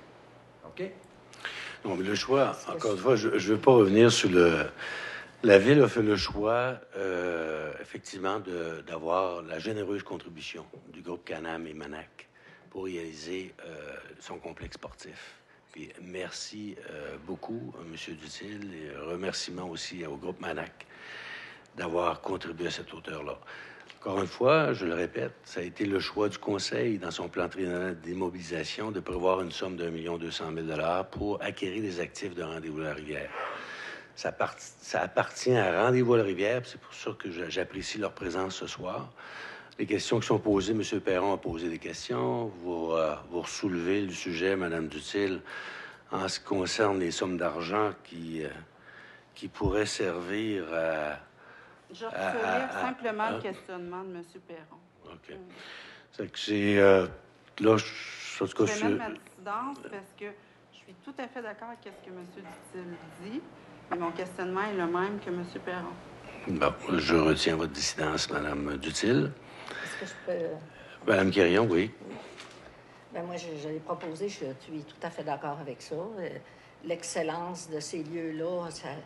OK? Non, mais le choix, encore une fois, je ne veux pas revenir sur le... La Ville a fait le choix, effectivement, d'avoir la généreuse contribution du groupe Canam et Manac pour réaliser son complexe sportif. Puis merci beaucoup à M. Dutil et remerciements aussi au groupe Manac d'avoir contribué à cette hauteur-là. Encore une fois, je le répète, ça a été le choix du Conseil dans son plan triennal d'immobilisation de prévoir une somme d'1 200 000 pour acquérir les actifs de Rendez-vous à la Rivière. Ça appartient à Rendez-vous à la Rivière, c'est pour ça que j'apprécie leur présence ce soir. Les questions qui sont posées, M. Perron a posé des questions. Vous soulevez le sujet, Mme Dutil, en ce qui concerne les sommes d'argent qui pourraient servir à... Je relève simplement le questionnement de M. Perron. OK. C'est que c'est... là, je vais mettre ma dissidence parce que je suis tout à fait d'accord avec ce que M. Dutil dit, mais mon questionnement est le même que M. Perron. Bon, je retiens votre dissidence, Mme Dutil. Est-ce que je peux... Mme Quirion, oui. Bien, moi, je l'ai proposé, je suis tout à fait d'accord avec ça. L'excellence de ces lieux-là,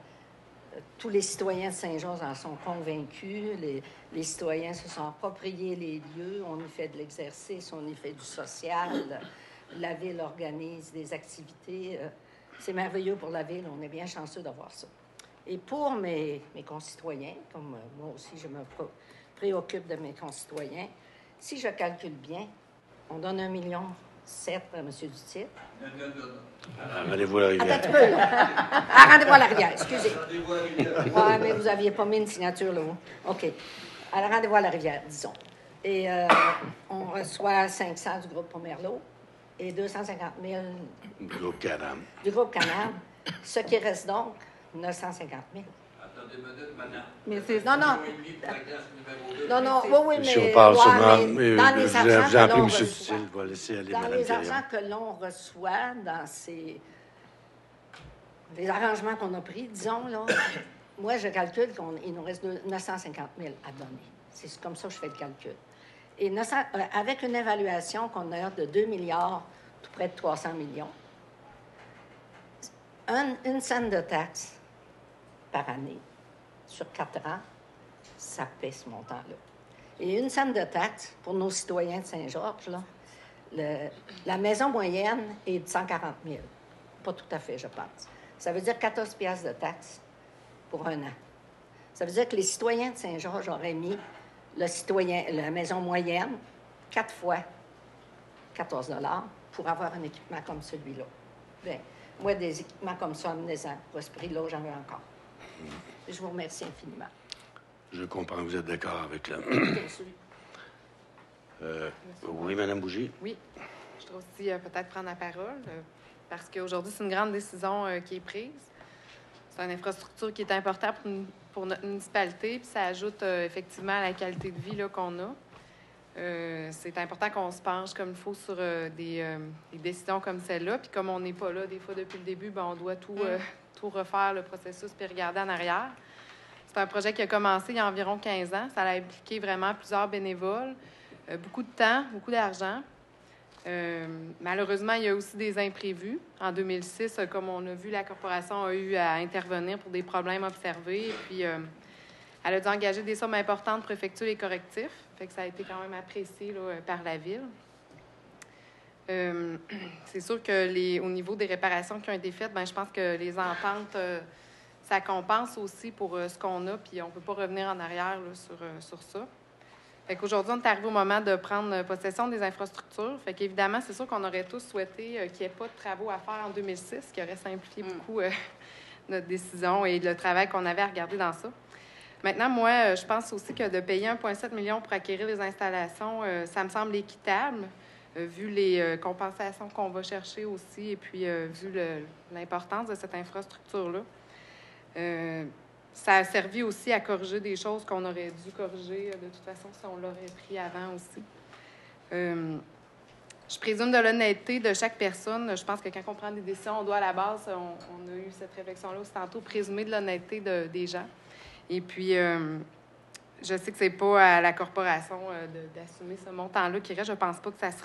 tous les citoyens de Saint-Jean en sont convaincus. Les citoyens se sont appropriés les lieux. On y fait de l'exercice, on y fait du social. La Ville organise des activités. C'est merveilleux pour la Ville. On est bien chanceux d'avoir ça. Et pour mes concitoyens, comme moi aussi, je me préoccupe de mes concitoyens, si je calcule bien, on donne 1,7 million à M. Dutil. Non. Rendez-vous à la Rivière. Attends un peu, là. Ah, rendez-vous à la Rivière, excusez. Oui, mais vous n'aviez pas mis une signature, là, vous. OK. Alors, rendez-vous à la Rivière, disons. Et on reçoit 500 du groupe Pomerleau et 250 000 du groupe Canam. Du groupe Canam. Ce qui reste donc 950 000. Attendez une minute, madame. Mais c'est... Non, oui, mais... Si on parle seulement... dans les argents que l'on reçoit... Dutil, va laisser aller dans Mme les Quirion. argents que l'on reçoit, dans les arrangements qu'on a pris, disons, là, moi, je calcule qu'il nous reste 950 000 à donner. C'est comme ça que je fais le calcul. Et avec une évaluation qu'on a de 2 milliards, tout près de 300 millions, une scène de taxes par année, sur 4 ans, ça paie ce montant-là. Et une scène de taxes, pour nos citoyens de Saint-Georges, là, la maison moyenne est de 140 000. Pas tout à fait, je pense. Ça veut dire 14 piastres de taxes pour un an. Ça veut dire que les citoyens de Saint-Georges auraient mis la maison moyenne 4 fois 14 $ pour avoir un équipement comme celui-là. Bien, moi, des équipements comme ça, amenez-en. Pour ce prix-là, j'en veux encore. Je vous remercie infiniment. Je comprends, vous êtes d'accord avec la... Bien sûr. Oui, Mme Bougie? Oui. Je dois aussi peut-être prendre la parole parce qu'aujourd'hui, c'est une grande décision qui est prise. C'est une infrastructure qui est importante pour notre municipalité, puis ça ajoute effectivement à la qualité de vie qu'on a. C'est important qu'on se penche comme il faut sur des décisions comme celle-là. Puis comme on n'est pas là des fois depuis le début, on doit tout refaire le processus puis regarder en arrière. C'est un projet qui a commencé il y a environ 15 ans. Ça a impliqué vraiment plusieurs bénévoles, beaucoup de temps, beaucoup d'argent. Malheureusement, il y a aussi des imprévus. En 2006, comme on a vu, la corporation a eu à intervenir pour des problèmes observés. Et puis, elle a dû engager des sommes importantes pour effectuer les correctifs. Fait que ça a été quand même apprécié là, par la Ville. C'est sûr que au niveau des réparations qui ont été faites, je pense que les ententes, ça compense aussi pour ce qu'on a, puis on ne peut pas revenir en arrière là, sur ça. Fait qu'aujourd'hui, on est arrivé au moment de prendre possession des infrastructures. Fait qu'évidemment, c'est sûr qu'on aurait tous souhaité qu'il n'y ait pas de travaux à faire en 2006, ce qui aurait simplifié beaucoup notre décision et le travail qu'on avait à regarder dans ça. Maintenant, moi, je pense aussi que de payer 1,7 million pour acquérir les installations, ça me semble équitable, vu les compensations qu'on va chercher aussi et puis vu l'importance de cette infrastructure-là. Ça a servi aussi à corriger des choses qu'on aurait dû corriger de toute façon si on l'aurait pris avant aussi. Je présume de l'honnêteté de chaque personne. Je pense que quand on prend des décisions, on doit à la base, on a eu cette réflexion-là aussi tantôt, présumer de l'honnêteté des gens. Et puis, je sais que c'est pas à la corporation d'assumer ce montant-là qui reste. Je pense pas que ça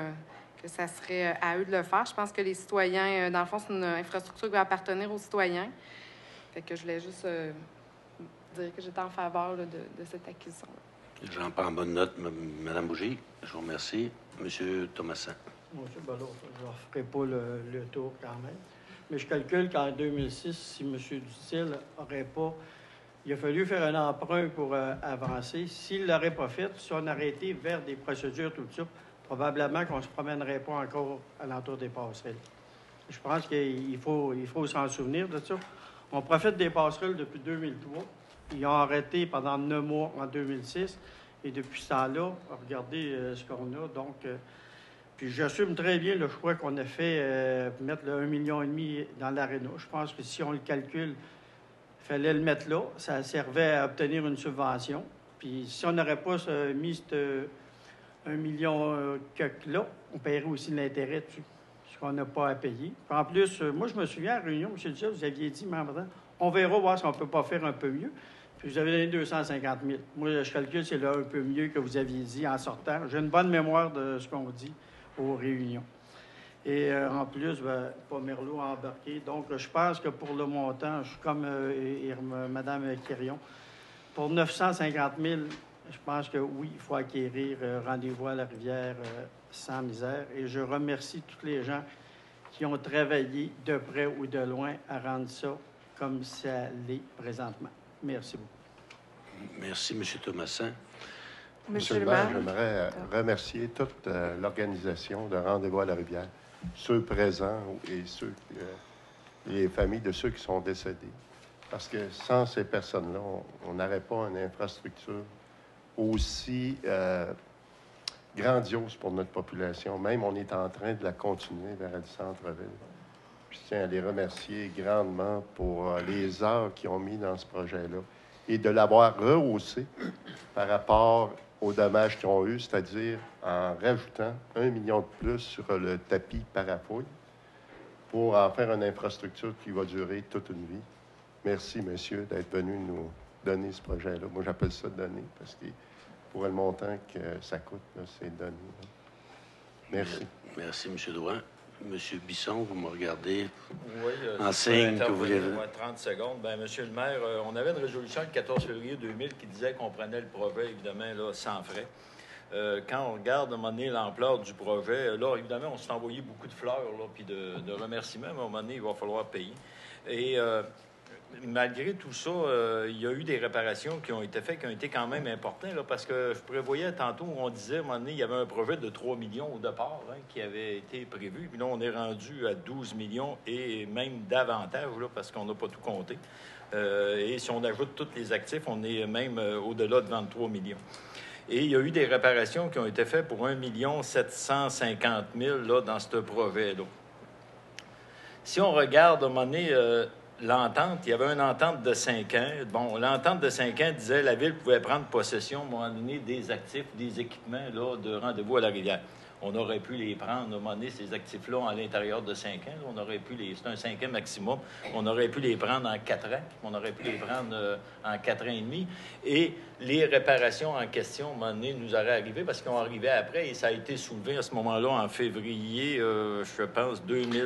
serait à eux de le faire. Je pense que les citoyens, dans le fond, c'est une infrastructure qui va appartenir aux citoyens. Fait que je voulais juste dire que j'étais en faveur là, de cette acquisition-là. J'en prends bonne note, Mme Bougie. Je vous remercie. M. Thomasin. Monsieur Ballot, je ne ferai pas le tour quand même. Mais je calcule qu'en 2006, si M. Dutil n'aurait pas... Il a fallu faire un emprunt pour avancer. S'il ne l'aurait pas fait, si on arrêtait vers des procédures, tout ça, probablement qu'on ne se promènerait pas encore alentour des passerelles. Je pense qu'il faut s'en souvenir de ça. On profite des passerelles depuis 2003. Ils ont arrêté pendant 9 mois en 2006. Et depuis ce temps-là, regardez ce qu'on a. Donc, puis j'assume très bien le choix qu'on a fait mettre le 1,5 million dans l'aréna. Je pense que si on le calcule, il fallait le mettre là. Ça servait à obtenir une subvention. Puis si on n'aurait pas mis ce 1 million là, on paierait aussi l'intérêt dessus. Ce qu'on n'a pas à payer. En plus, moi, je me souviens à la réunion, M. Dutil, vous aviez dit, on verra voir si on ne peut pas faire un peu mieux. Puis vous avez donné 250 000. Moi, je calcule, c'est là un peu mieux que vous aviez dit en sortant. J'ai une bonne mémoire de ce qu'on dit aux réunions. Et en plus, Pomerleau a embarqué. Donc, je pense que pour le montant, je suis comme Mme Quirion. Pour 950 000, je pense que oui, il faut acquérir Rendez-vous à la rivière sans misère. Et je remercie tous les gens qui ont travaillé de près ou de loin à rendre ça comme ça l'est présentement. Merci beaucoup. Merci, M. Thomasin. Monsieur le maire, j'aimerais remercier toute l'organisation de Rendez-vous à la rivière, ceux présents et les familles de ceux qui sont décédés. Parce que sans ces personnes-là, on n'aurait pas une infrastructure aussi grandiose pour notre population. Même, on est en train de la continuer vers le centre-ville. Je tiens à les remercier grandement pour les heures qu'ils ont mis dans ce projet-là et de l'avoir rehaussé par rapport aux dommages qu'ils ont eu, c'est-à-dire en rajoutant 1 million de plus sur le tapis parafouille pour en faire une infrastructure qui va durer toute une vie. merci, monsieur, d'être venu nous donner ce projet-là. Moi, j'appelle ça donner parce que pour le montant que ça coûte, c'est donné. Là. Merci. Merci, M. Drouin. M. Bisson, vous me regardez oui, en signe que vous voulez... 30 secondes. Bien, Monsieur le maire, on avait une résolution le 14 février 2000 qui disait qu'on prenait le projet, évidemment, là, sans frais. Quand on regarde à un moment donné l'ampleur du projet, là, évidemment, on s'est envoyé beaucoup de fleurs, là, puis de remerciements, mais à un moment donné, il va falloir payer. Et malgré tout ça, il y a eu des réparations qui ont été faites, qui ont été quand même importantes, là, parce que je prévoyais tantôt où on disait, à un moment donné, il y avait un projet de 3 millions au départ qui avait été prévu. Puis là, on est rendu à 12 millions et même davantage, là, parce qu'on n'a pas tout compté. Et si on ajoute tous les actifs, on est même au-delà de 23 millions. Et il y a eu des réparations qui ont été faites pour 1 750 000 là, dans ce projet-là. Si on regarde, à un moment donné, l'entente, il y avait une entente de 5 ans. Bon, l'entente de 5 ans disait que la Ville pouvait prendre possession, à un moment donné, des actifs, des équipements là, de rendez-vous à la rivière. On aurait pu les prendre, à un moment donné, ces actifs-là, à l'intérieur de 5 ans. Là, on aurait pu les... C'est un 5 ans maximum. On aurait pu les prendre en 4 ans. On aurait pu les prendre en 4 ans et demi. Et les réparations en question, à un moment donné, nous auraient arrivé parce qu'ils ont arrivé après. Et ça a été soulevé à ce moment-là, en février, je pense,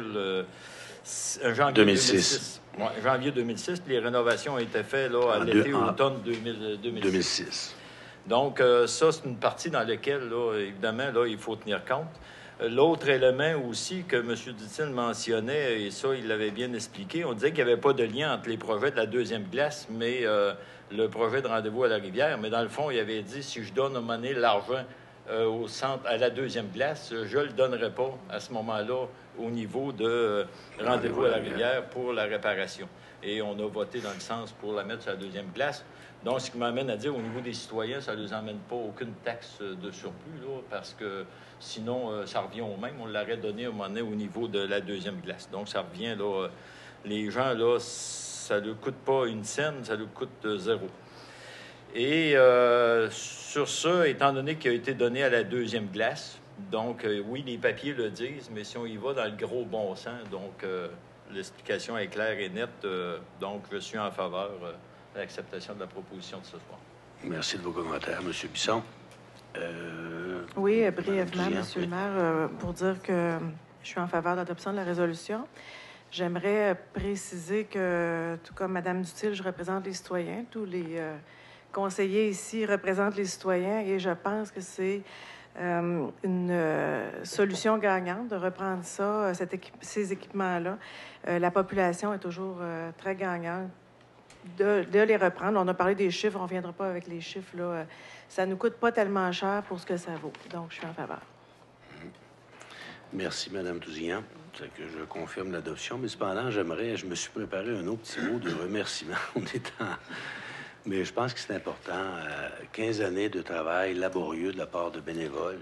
janvier 2006. Ouais, janvier 2006. Les rénovations ont été faites là, à l'été, automne 2006. Donc, ça, c'est une partie dans laquelle, là, évidemment, là, il faut tenir compte. L'autre élément aussi que M. Dutil mentionnait, et ça, il l'avait bien expliqué, on disait qu'il n'y avait pas de lien entre les projets de la deuxième glace, mais le projet de rendez-vous à la rivière. Mais dans le fond, il avait dit, si je donne à un moment donné l'argent au centre, à la deuxième glace, je ne le donnerai pas à ce moment-là au niveau de rendez-vous à la rivière pour la réparation. Et on a voté dans le sens pour la mettre sur la deuxième glace. Donc, ce qui m'amène à dire, au niveau des citoyens, ça ne les emmène pas aucune taxe de surplus, là, parce que sinon, ça revient au même. On l'aurait donné à un moment donné au niveau de la deuxième glace. Donc, ça revient, là, les gens, là, ça ne leur coûte pas une scène, ça leur coûte 0. Et sur ça, étant donné qu'il a été donné à la deuxième glace, donc, oui, les papiers le disent, mais si on y va dans le gros bon sens, donc, l'explication est claire et nette. Donc, je suis en faveur de l'acceptation de la proposition de ce soir. Merci de vos commentaires, M. Bisson. Oui, brièvement, M. le maire, pour dire que je suis en faveur de l'adoption de la résolution. J'aimerais préciser que, tout comme Mme Dutil, je représente les citoyens. Tous les conseillers ici représentent les citoyens et je pense que c'est une solution gagnante de reprendre ça, ces équipements-là. La population est toujours très gagnante de les reprendre. On a parlé des chiffres, on ne reviendra pas avec les chiffres. Là. Ça ne nous coûte pas tellement cher pour ce que ça vaut. Donc, je suis en faveur. Merci, Mme Tousignan. C'est que je confirme l'adoption, mais cependant, je me suis préparé un autre petit mot de remerciement. Mais je pense que c'est important. 15 années de travail laborieux de la part de bénévoles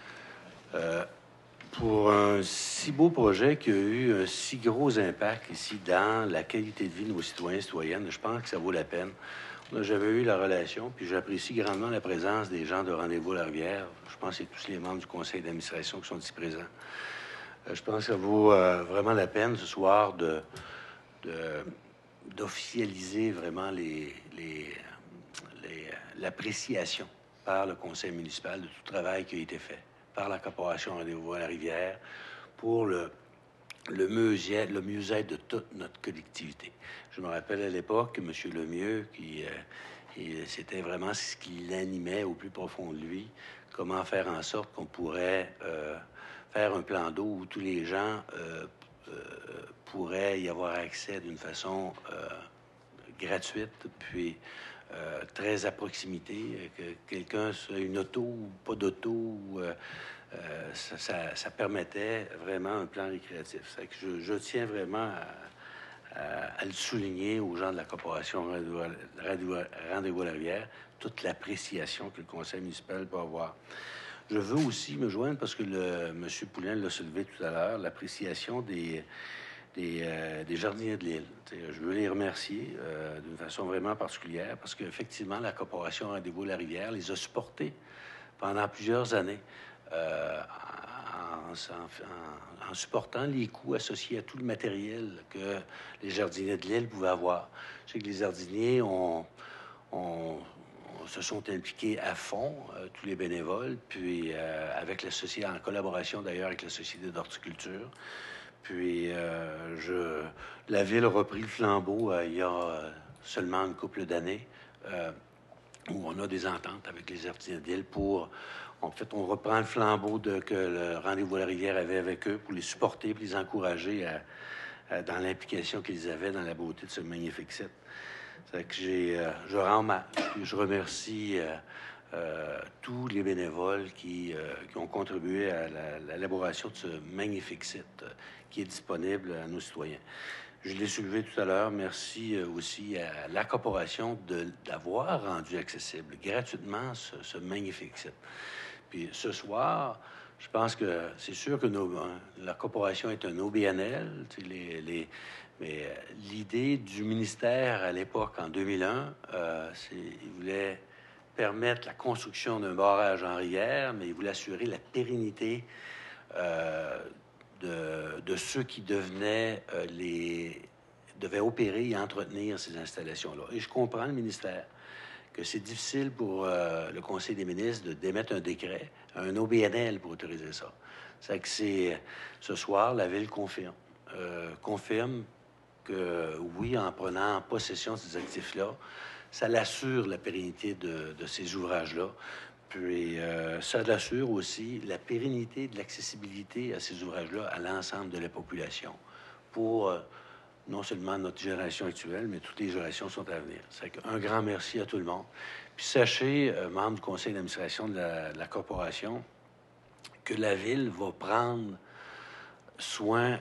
pour un si beau projet qui a eu un si gros impact ici dans la qualité de vie de nos citoyens et citoyennes. Je pense que ça vaut la peine. J'avais eu la relation, puis j'apprécie grandement la présence des gens de Rendez-vous à la Rivière. Je pense que c'est tous les membres du conseil d'administration qui sont ici présents. Je pense que ça vaut vraiment la peine ce soir d'officialiser vraiment l'appréciation par le conseil municipal de tout le travail qui a été fait par la Corporation Rendez-vous à la Rivière pour le mieux-être de toute notre collectivité. Je me rappelle à l'époque que M. Lemieux, c'était vraiment ce qui l'animait au plus profond de lui, comment faire en sorte qu'on pourrait faire un plan d'eau où tous les gens pourraient y avoir accès d'une façon gratuite, puis très à proximité, que quelqu'un ait une auto ou pas d'auto, ça permettait vraiment un plan récréatif. C'est que je tiens vraiment à le souligner aux gens de la Corporation Rendez-vous à la Rivière, toute l'appréciation que le conseil municipal peut avoir. Je veux aussi me joindre, parce que M. Poulin l'a soulevé tout à l'heure, l'appréciation des jardiniers de l'île. Je veux les remercier d'une façon vraiment particulière parce qu'effectivement, la Corporation Rendez-vous à la Rivière les a supportés pendant plusieurs années en en supportant les coûts associés à tout le matériel que les jardiniers de l'île pouvaient avoir. Je sais que les jardiniers se sont impliqués à fond, tous les bénévoles, puis avec la société, en collaboration d'ailleurs avec la Société d'horticulture. Puis la Ville a repris le flambeau il y a seulement une couple d'années, où on a des ententes avec les jardiniers de l'île pour... En fait, on reprend le flambeau que le Rendez-vous à la Rivière avait avec eux pour les supporter, pour les encourager dans l'implication qu'ils avaient dans la beauté de ce magnifique site. C'est que je rends hommage, je remercie tous les bénévoles qui ont contribué à l'élaboration de ce magnifique site qui est disponible à nos citoyens. Je l'ai soulevé tout à l'heure. Merci aussi à la corporation d'avoir rendu accessible gratuitement ce magnifique site. Puis ce soir, je pense que c'est sûr que la corporation est un OBNL. Mais l'idée du ministère à l'époque, en 2001, il voulait permettre la construction d'un barrage en rivière, mais il voulait assurer la pérennité de ceux qui devaient opérer et entretenir ces installations-là. Et je comprends le ministère que c'est difficile pour le Conseil des ministres d'émettre un décret, un OBNL pour autoriser ça. C'est que ce soir, la Ville confirme que, oui, en prenant possession de ces actifs-là, ça l'assure la pérennité de ces ouvrages-là. Puis, ça l'assure aussi la pérennité de l'accessibilité à ces ouvrages-là à l'ensemble de la population pour non seulement notre génération actuelle, mais toutes les générations sont à venir. C'est un grand merci à tout le monde. Puis sachez, membres du conseil d'administration de la corporation, que la Ville va prendre soin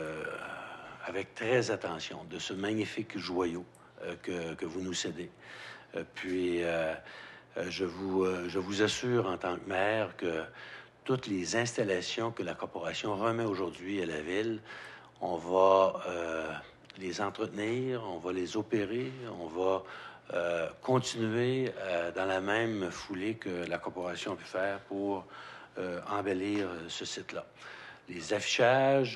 avec très attention de ce magnifique joyau que vous nous cédez. Puis, je vous assure en tant que maire que toutes les installations que la corporation remet aujourd'hui à la Ville, on va les entretenir, on va les opérer, on va continuer dans la même foulée que la corporation a pu faire pour embellir ce site-là. Les affichages,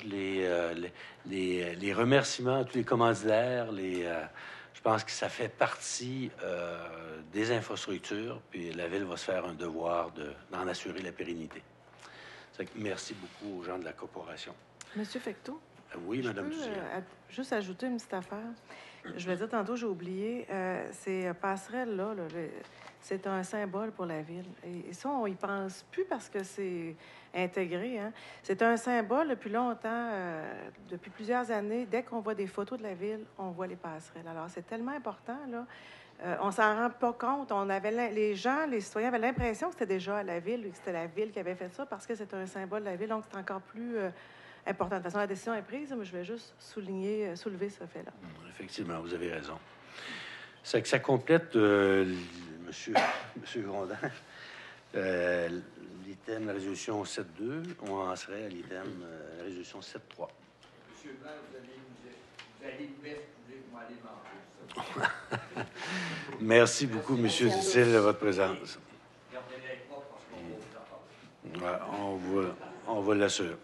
les remerciements à tous les commanditaires, je pense que ça fait partie des infrastructures, puis la Ville va se faire un devoir d'en assurer la pérennité. Merci beaucoup aux gens de la corporation. Monsieur Fecteau? Oui, Madame Duziel. Juste ajouter une petite affaire. Je l'ai dit tantôt, j'ai oublié. Ces passerelles-là, c'est un symbole pour la Ville. Et ça, on y pense plus parce que c'est intégré. Hein? C'est un symbole depuis longtemps, depuis plusieurs années. Dès qu'on voit des photos de la Ville, on voit les passerelles. Alors, c'est tellement important, là. On s'en rend pas compte. Les citoyens avaient l'impression que c'était déjà à la Ville, que c'était la Ville qui avait fait ça parce que c'est un symbole de la Ville. Donc, c'est encore plus... important. De toute façon, la décision est prise, mais je vais juste soulever ce fait-là. Effectivement, vous avez raison. C'est que ça complète, Monsieur Grondin, l'item de la résolution 7.2. On en serait à l'item la résolution 7.3. Monsieur le maire, vous allez vous aller manger. Merci beaucoup, Monsieur Dutil, de votre présence. Gardez-les propres parce qu'on va vous en parler. On va l'assurer.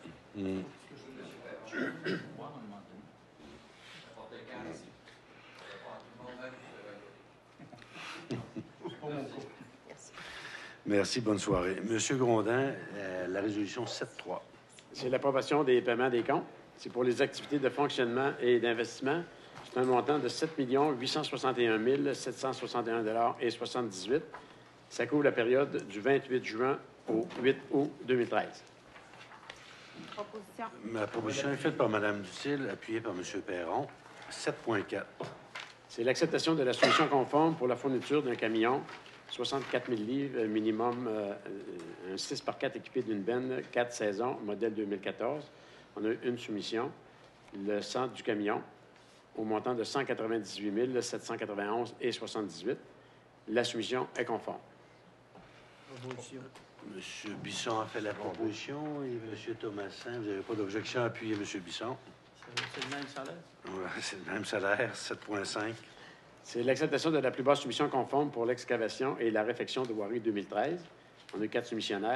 Merci, bonne soirée. Monsieur Grondin, la résolution 7.3. C'est l'approbation des paiements des comptes. C'est pour les activités de fonctionnement et d'investissement. C'est un montant de 7 861 761 et 78. Ça couvre la période du 28 juin au 8 août 2013. Proposition. Ma proposition est faite par Mme Dutil, appuyée par M. Perron. 7.4. C'est l'acceptation de la solution conforme pour la fourniture d'un camion, 64 000 livres minimum, un 6 par 4 équipé d'une benne, 4 saisons, modèle 2014. On a une soumission, le centre du camion, au montant de 198 791 et 78. La soumission est conforme. M. Bisson a fait la proposition et M. Thomasin, vous n'avez pas d'objection à appuyer M. Bisson? C'est le même salaire? Oui, c'est le même salaire, 7.5. C'est l'acceptation de la plus basse soumission conforme pour l'excavation et la réfection de voirie 2013. On a 4 soumissionnaires.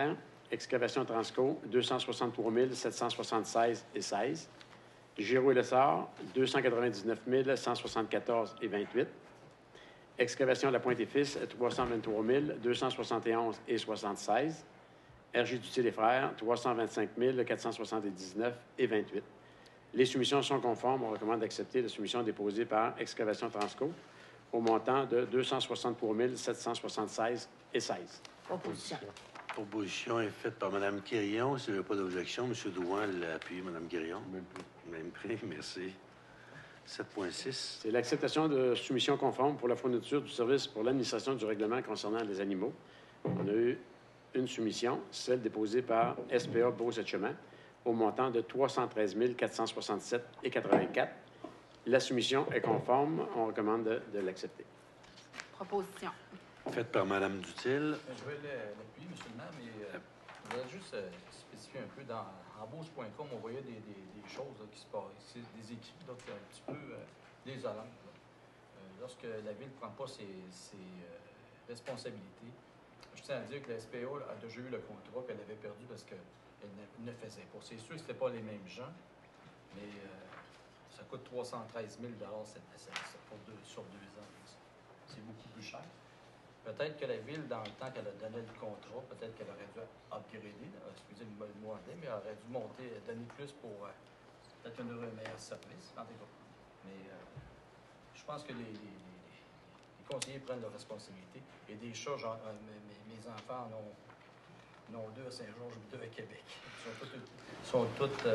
Excavation Transco, 263 776,16. Giroux et Lessard, 299 174,28. Excavation La Pointe et Fils, 323 271,76. RG Dutil et Frères, 325 479,28. Les soumissions sont conformes. On recommande d'accepter la soumission déposée par Excavation Transco au montant de 263 776,16. Proposition. Proposition est faite par Mme Quirion. S'il n'y a pas d'objection, M. Drouin l'a appuyé. Mme Quirion. Même prix, merci. 7.6. C'est l'acceptation de soumission conforme pour la fourniture du service pour l'administration du règlement concernant les animaux. On a eu une soumission, celle déposée par SPA Beauce-et-Chemin, au montant de 313 467,84. La soumission est conforme. On recommande de l'accepter. Proposition. Faite par Mme Dutil. Je vais l'appuyer, M. le maire, mais je voudrais juste spécifier un peu. Dans Embauche.com, on voyait des choses là, qui se passent. C'est des écrits là, qui sont un petit peu désolants. Lorsque la Ville ne prend pas ses responsabilités, je tiens à dire que la SPA a déjà eu le contrat qu'elle avait perdu parce qu'elle ne faisait pas. C'est sûr que ce n'étaient pas les mêmes gens, mais ça coûte 313 000 sur 2 ans. C'est beaucoup plus cher. Peut-être que la Ville, dans le temps qu'elle a donné le contrat, peut-être qu'elle aurait dû upgrader, excusez-moi le mot anglais, mais elle aurait dû donner plus pour peut-être un meilleur service. Mais je pense que les conseillers prennent leurs responsabilités. Et des chats, mes enfants en ont 2 à Saint-Georges, 2 à Québec. Ils sont toutes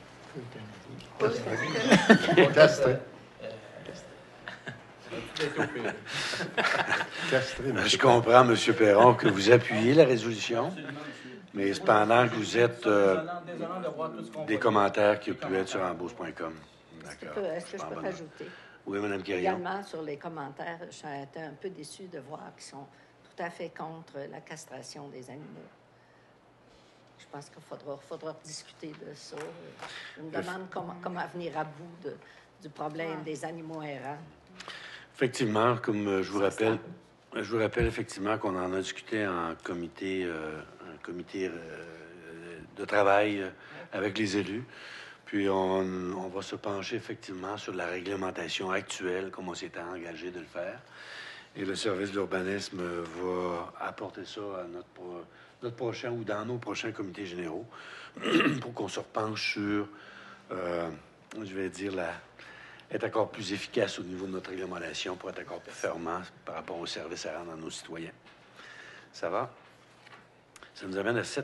Je comprends, M. Perron, que vous appuyez la résolution, mais cependant que vous êtes des commentaires qui pu être sur embauche.com. D'accord. Est-ce que je peux rajouter? Oui, Mme Quirion. Également, sur les commentaires, j'ai été un peu déçue de voir qu'ils sont tout à fait contre la castration des animaux. Je pense qu'il faudra discuter de ça. Je me demande comment venir à bout du problème des animaux errants. Effectivement, comme je vous rappelle effectivement qu'on en a discuté en comité de travail avec les élus. Puis on va se pencher effectivement sur la réglementation actuelle, comme on s'était engagé de le faire. Et le service de l'urbanisme va apporter ça à notre prochain ou dans nos prochains comités généraux pour qu'on se repenche sur, je vais dire, être encore plus efficace au niveau de notre réglementation pour être encore plus performant par rapport aux services à rendre à nos citoyens. Ça va? Ça nous amène à 7.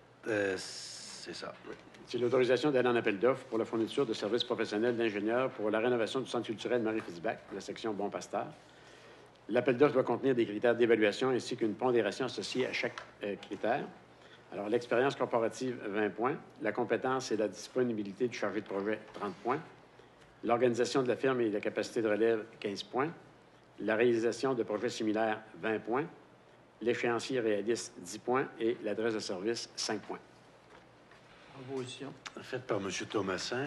C'est ça. Oui. C'est l'autorisation d'aller en appel d'offres pour la fourniture de services professionnels d'ingénieurs pour la rénovation du centre culturel Marie-Fitzbach, la section Bon-Pasteur. L'appel d'offres doit contenir des critères d'évaluation ainsi qu'une pondération associée à chaque critère. Alors, l'expérience corporative, 20 points. La compétence et la disponibilité du chargé de projet, 30 points. L'organisation de la firme et la capacité de relève, 15 points. La réalisation de projets similaires, 20 points. L'échéancier réaliste, 10 points. Et l'adresse de service, 5 points. Proposition. Faite par M. Thomasin.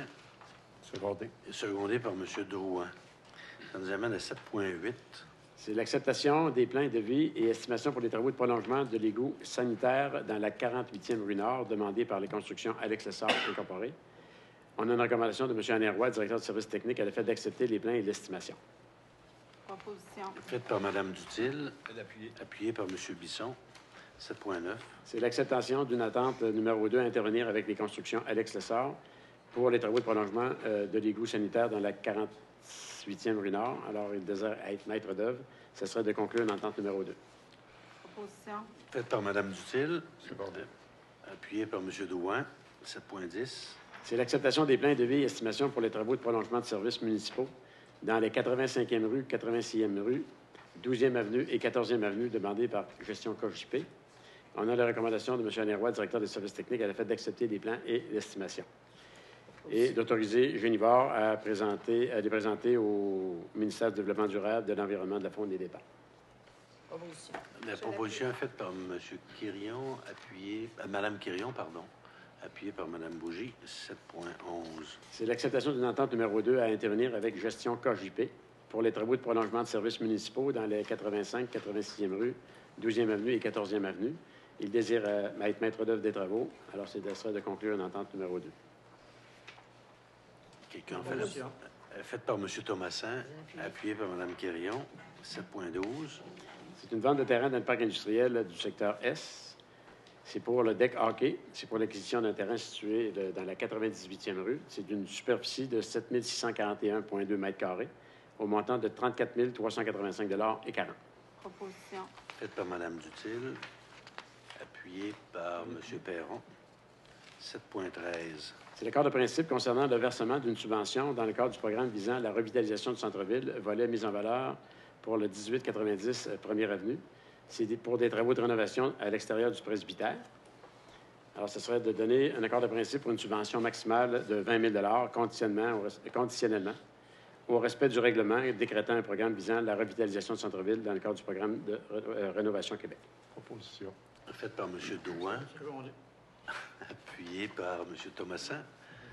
Secondé par M. Drouin. Ça nous amène à 7.8. C'est l'acceptation des plans de vie et estimation pour les travaux de prolongement de l'égout sanitaire dans la 48e rue Nord, demandé par les constructions Alex Lessard Incorporé. On a une recommandation de M. Anéroy, directeur du service technique, à l'effet d'accepter les plans et l'estimation. Proposition. Faite par Mme Dutil. Appuyée par M. Bisson. 7.9. C'est l'acceptation d'une attente numéro 2 à intervenir avec les constructions Alex Lessard pour les travaux de prolongement de l'égout sanitaire dans la 48e rue Nord. Alors, il désire être maître d'œuvre. Ce serait de conclure une entente numéro 2. Proposition. Faite par Mme Dutil. Appuyée par M. Drouin. 7.10. C'est l'acceptation des plans de vie et estimation pour les travaux de prolongement de services municipaux dans les 85e rue, 86e rue, 12e avenue et 14e avenue demandés par Gestion COJP. On a la recommandation de M. Anéroy, directeur des services techniques, à la fait d'accepter les plans et l'estimation. Et d'autoriser Génivore à les présenter au ministère du Développement durable, de l'Environnement, de la Faune et des Parcs. Proposition. La proposition est faite par M. Quirion, Mme Quirion, pardon, appuyée par Mme Bougie, 7.11. C'est l'acceptation d'une entente numéro 2 à intervenir avec Gestion KJP pour les travaux de prolongement de services municipaux dans les 85, 86e rue, 12e avenue et 14e avenue. Il désire être maître d'œuvre des travaux. Alors, c'est de conclure une entente numéro 2. Quelqu'un faite par M. Thomassin, appuyée par Mme Quirion, 7.12. C'est une vente de terrain dans le parc industriel du secteur S. C'est pour le deck hockey. C'est pour l'acquisition d'un terrain situé dans la 98e rue. C'est d'une superficie de 7 641,2 mètres carrés au montant de 34 385,40 $. Proposition. Faite par Mme Dutil, appuyée par M. Perron, 7.13. C'est l'accord de principe concernant le versement d'une subvention dans le cadre du programme visant la revitalisation du centre-ville, volet mise en valeur pour le 1890 1er Avenue. C'est pour des travaux de rénovation à l'extérieur du presbytère. Alors, ce serait de donner un accord de principe pour une subvention maximale de 20 000 conditionnellement au respect du règlement décrétant un programme visant la revitalisation du centre-ville dans le cadre du programme de Rénovation Québec. Proposition. Faite par M. Drouin, appuyée par M. Thomassin,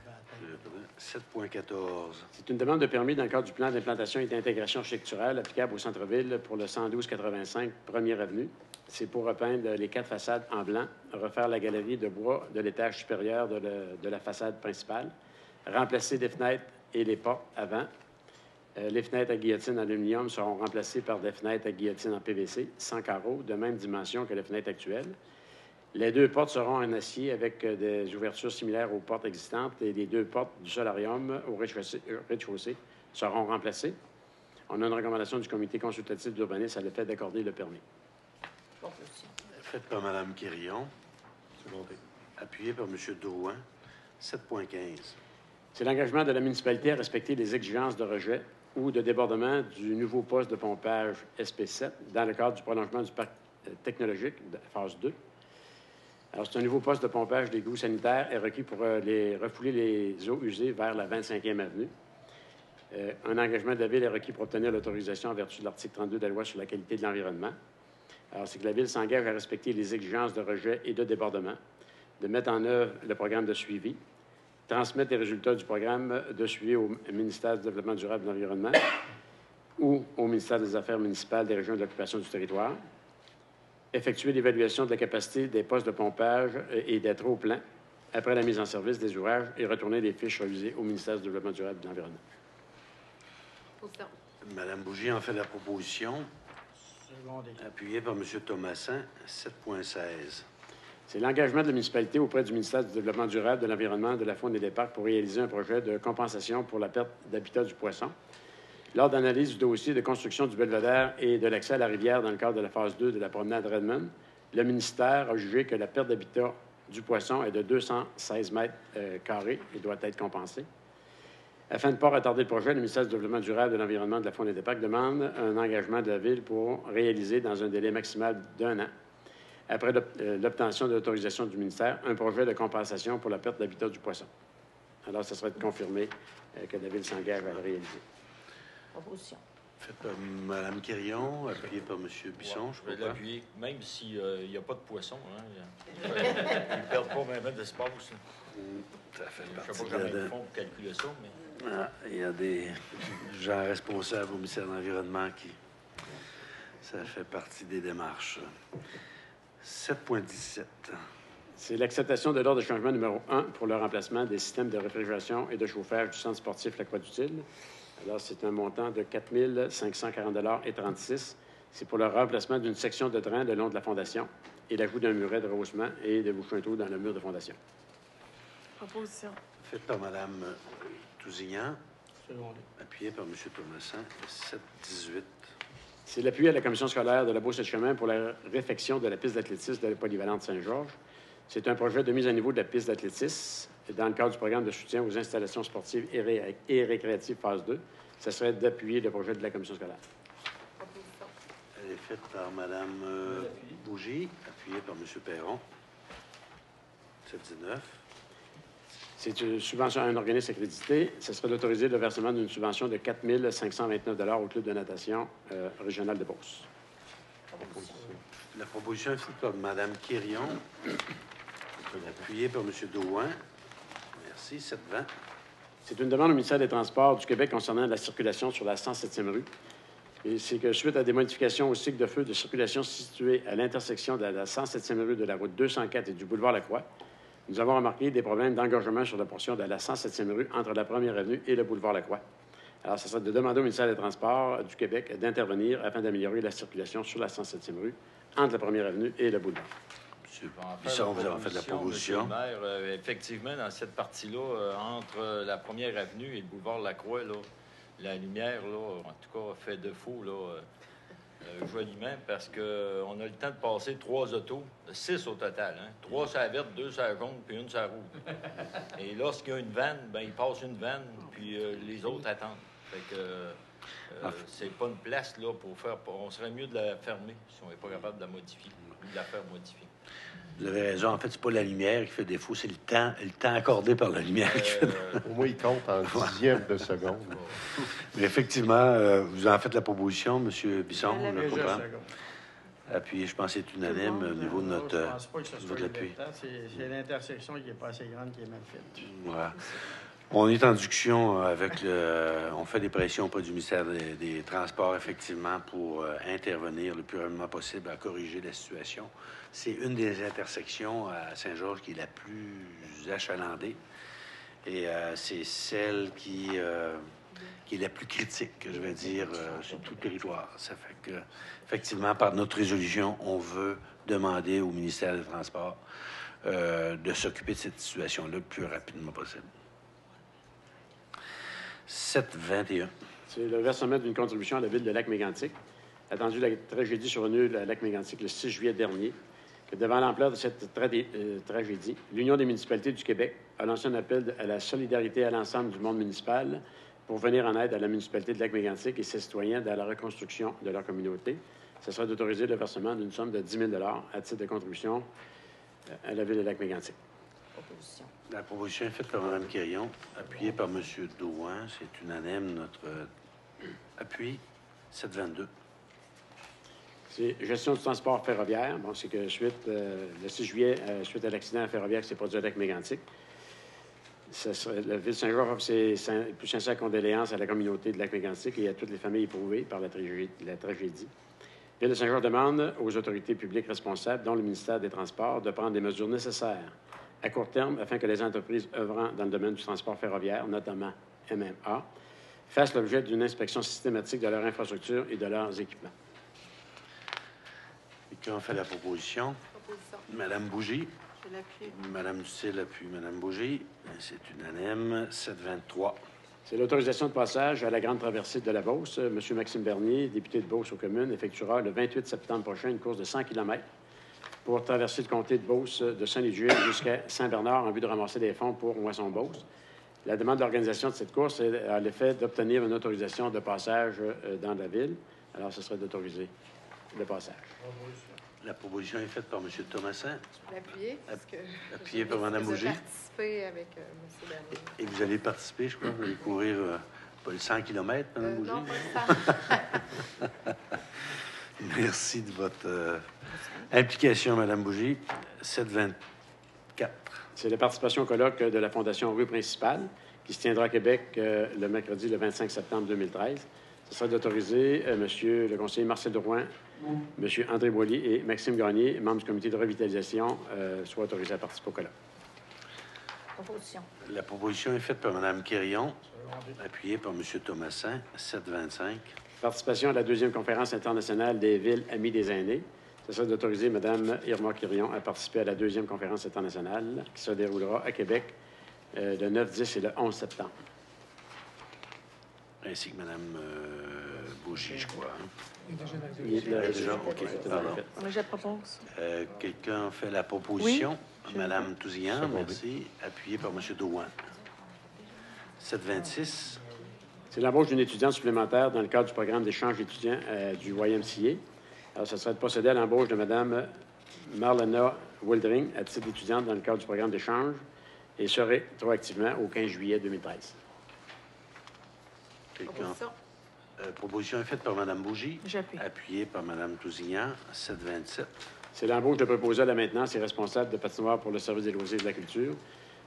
7.14. C'est une demande de permis dans le cadre du plan d'implantation et d'intégration architecturale applicable au centre-ville pour le 112-85 1er Avenue. C'est pour repeindre les 4 façades en blanc, refaire la galerie de bois de l'étage supérieur de la façade principale, remplacer les fenêtres et les portes avant. Les fenêtres à guillotine en aluminium seront remplacées par des fenêtres à guillotine en PVC, sans carreaux, de même dimension que les fenêtres actuelles. Les 2 portes seront en acier avec des ouvertures similaires aux portes existantes et les 2 portes du solarium au rez-de-chaussée seront remplacées. On a une recommandation du comité consultatif d'urbanisme à l'effet d'accorder le permis. Faite par Mme Quirion, appuyée par M. Drouin, 7.15. C'est l'engagement de la municipalité à respecter les exigences de rejet ou de débordement du nouveau poste de pompage SP7 dans le cadre du prolongement du parc technologique de phase 2. Alors, c'est un nouveau poste de pompage d'égouts sanitaires est requis pour refouler les eaux usées vers la 25e avenue. Un engagement de la Ville est requis pour obtenir l'autorisation en vertu de l'article 32 de la Loi sur la qualité de l'environnement. Alors, c'est que la Ville s'engage à respecter les exigences de rejet et de débordement, de mettre en œuvre le programme de suivi, transmettre les résultats du programme de suivi au ministère du Développement durable et de l'Environnement ou au ministère des Affaires municipales des régions de l'occupation du territoire, effectuer l'évaluation de la capacité des postes de pompage et des trop-plans après la mise en service des ouvrages et retourner les fiches revisées au ministère du Développement durable et de l'Environnement. Mme Bougie en fait la proposition, appuyée par M. Thomassin, 7.16. C'est l'engagement de la municipalité auprès du ministère du Développement durable, de l'Environnement, de la Faune et des Parcs pour réaliser un projet de compensation pour la perte d'habitat du poisson. Lors d'analyse du dossier de construction du belvédère et de l'accès à la rivière dans le cadre de la phase 2 de la promenade Redmond, le ministère a jugé que la perte d'habitat du poisson est de 216 mètres carrés et doit être compensée. Afin de ne pas retarder le projet, le ministère du Développement durable, de l'Environnement, de la Faune et des Parcs demande un engagement de la Ville pour réaliser dans un délai maximal d'1 an, après l'obtention de l'autorisation du ministère, un projet de compensation pour la perte d'habitat du poisson. Alors, ce serait de confirmer que la Ville s'engage à le réaliser. Proposition. Fait par Mme Quirion, appuyé par M. Bisson, je vais l'appuyer, même s'il n'y a pas de poisson. Hein, ils ne perdent pas même d'espace. Ça fait Je ne partie sais pas comment ils font pour calculer ça, mais... Ah, il y a des gens responsables au ministère de l'Environnement qui... Ça fait partie des démarches. 7.17. C'est l'acceptation de l'ordre de changement numéro 1 pour le remplacement des systèmes de réfrigération et de chauffage du centre sportif L'Aquadutile. Alors, c'est un montant de 4 540,36 $. C'est pour le remplacement d'une section de drain le long de la fondation et l'ajout d'un muret de rehaussement et de bouchon dans le mur de fondation. Proposition. Fait par Mme Tousignan, appuyé par M. Thomassin, 7.18. C'est l'appui à la commission scolaire de la Beauce-et-Chemin pour la réfection de la piste d'athlétisme de la polyvalente Saint-Georges. C'est un projet de mise à niveau de la piste d'athlétisme dans le cadre du programme de soutien aux installations sportives et récréatives phase 2. Ça serait d'appuyer le projet de la commission scolaire. Elle est faite par Mme Bougie, appuyée par M. Perron, 7.19. C'est une subvention à un organisme accrédité. Ce serait d'autoriser le versement d'une subvention de 4 529 $ au club de natation régional de Beauce. La proposition est faite par Mme Quirion, appuyée par M. Drouin. Merci. 7.20. C'est une demande au ministère des Transports du Québec concernant la circulation sur la 107e rue. Et c'est que suite à des modifications au cycle de feu de circulation situé à l'intersection de la 107e rue de la route 204 et du boulevard Lacroix, nous avons remarqué des problèmes d'engorgement sur la portion de la 107e rue entre la 1er avenue et le boulevard Lacroix. Alors, ce serait de demander au ministère des Transports du Québec d'intervenir afin d'améliorer la circulation sur la 107e rue entre la 1er avenue et le boulevard. M. Bisson, vous avez fait la proposition. Monsieur le maire, effectivement, dans cette partie-là, entre la 1er avenue et le boulevard Lacroix, là, la lumière, là, en tout cas, fait défaut là, joliment parce qu'on a le temps de passer 3 autos, 6 au total. Hein? 3 sur la verte, 2 sur la jaune, puis 1 sur la rouge. Et lorsqu'il y a une vanne, ben il passe une vanne, puis les autres attendent. Fait que c'est pas une place là pour faire. On serait mieux de la fermer si on n'est pas capable de la modifier, ou de la faire modifier. Vous avez raison. En fait, c'est pas la lumière qui fait défaut, c'est le temps accordé par la lumière qui fait défaut. Au moins, il compte en dixième de seconde. Mais effectivement, vous en faites la proposition, M. Bisson, je le comprends. Appuyé, je pense que c'est unanime au niveau de notre Je pense pas que ce soit l'appui. C'est l'intersection qui n'est pas assez grande qui est mal faite. Voilà. On est en discussion avec on fait des pressions auprès du ministère des Transports, effectivement, pour intervenir le plus rapidement possible à corriger la situation. C'est une des intersections à Saint-Georges qui est la plus achalandée. Et c'est celle qui est la plus critique, je vais dire, sur tout le territoire. Ça fait que, effectivement, par notre résolution, on veut demander au ministère des Transports de s'occuper de cette situation-là le plus rapidement possible. 7-21. C'est le versement d'une contribution à la ville de Lac-Mégantic. Attendu la tragédie survenue à Lac-Mégantic le 6 juillet dernier, que devant l'ampleur de cette tragédie, l'Union des municipalités du Québec a lancé un appel à la solidarité à l'ensemble du monde municipal pour venir en aide à la municipalité de Lac-Mégantic et ses citoyens dans la reconstruction de leur communauté. Ce sera d'autoriser le versement d'une somme de 10 000 à titre de contribution à la ville de Lac-Mégantic. Proposition. La proposition est faite par Mme Quirion, appuyée par M. Drouin. C'est unanime, notre appui. 7-22. C'est gestion du transport ferroviaire. Bon, c'est que le 6 juillet, suite à l'accident ferroviaire qui s'est produit à Lac-Mégantic, la Ville de Saint-Georges offre ses plus sincères condoléances à la communauté de Lac-Mégantic et à toutes les familles éprouvées par la tragédie. La Ville de Saint-Georges demande aux autorités publiques responsables, dont le ministère des Transports, de prendre des mesures nécessaires à court terme afin que les entreprises œuvrant dans le domaine du transport ferroviaire, notamment MMA, fassent l'objet d'une inspection systématique de leur infrastructure et de leurs équipements. Qui ont fait la proposition? Mme Bougie. Je l'appuie. Mme Dutil appuie Mme Bougie. C'est unanime. 7-23. C'est l'autorisation de passage à la grande traversée de la Beauce. M. Maxime Bernier, député de Beauce aux communes, effectuera le 28 septembre prochain une course de 100 km pour traverser le comté de Beauce de Saint-Légier jusqu'à Saint-Bernard en vue de ramasser des fonds pour Moisson-Beauce. La demande d'organisation de cette course est à l'effet d'obtenir une autorisation de passage dans la ville. Alors, ce serait d'autoriser le passage. La proposition est faite par M. Thomasin. Je peux l'appuyer parce que Appuyé par Mme Bougie. J'ai participé avec M. Bernier. Et vous allez participer, je crois, vous allez courir pas le 100 km, Mme Bougie? Non, pas le 100. Merci de votre implication, Mme Bougie. 7-24. C'est la participation au colloque de la Fondation Rue Principale qui se tiendra à Québec le mercredi le 25 septembre 2013. Ce sera d'autoriser Monsieur le conseiller Marcel Drouin, M. André Boilly et Maxime Gagné, membres du comité de revitalisation, soient autorisés à participer au colloque. Proposition. La proposition est faite par Mme Quirion, appuyée par M. Thomasin. 7-25. Participation à la 2e conférence internationale des villes amies des aînés. Ce sera d'autoriser Mme Irma Quirion à participer à la 2e conférence internationale qui se déroulera à Québec le 9, 10 et le 11 septembre. Ainsi que Mme Bougie, je crois. Hein? Déjà, OK. Pardon. Je propose. Quelqu'un fait la proposition? Oui. Mme Touzian, merci. Appuyée par M. Drouin. 7-26. C'est l'embauche d'une étudiante supplémentaire dans le cadre du programme d'échange étudiants du YMCA. Alors, ce serait de procéder à l'embauche de Mme Marlena Wildring à titre d'étudiante dans le cadre du programme d'échange et serait rétroactivement au 15 juillet 2013. Proposition est faite par Mme Bougie. J'appuie. Appuyée par Mme Tousignan. 7-27. C'est l'embauche de préposé à la maintenance et responsable de patinoire pour le service des loisirs et de la culture.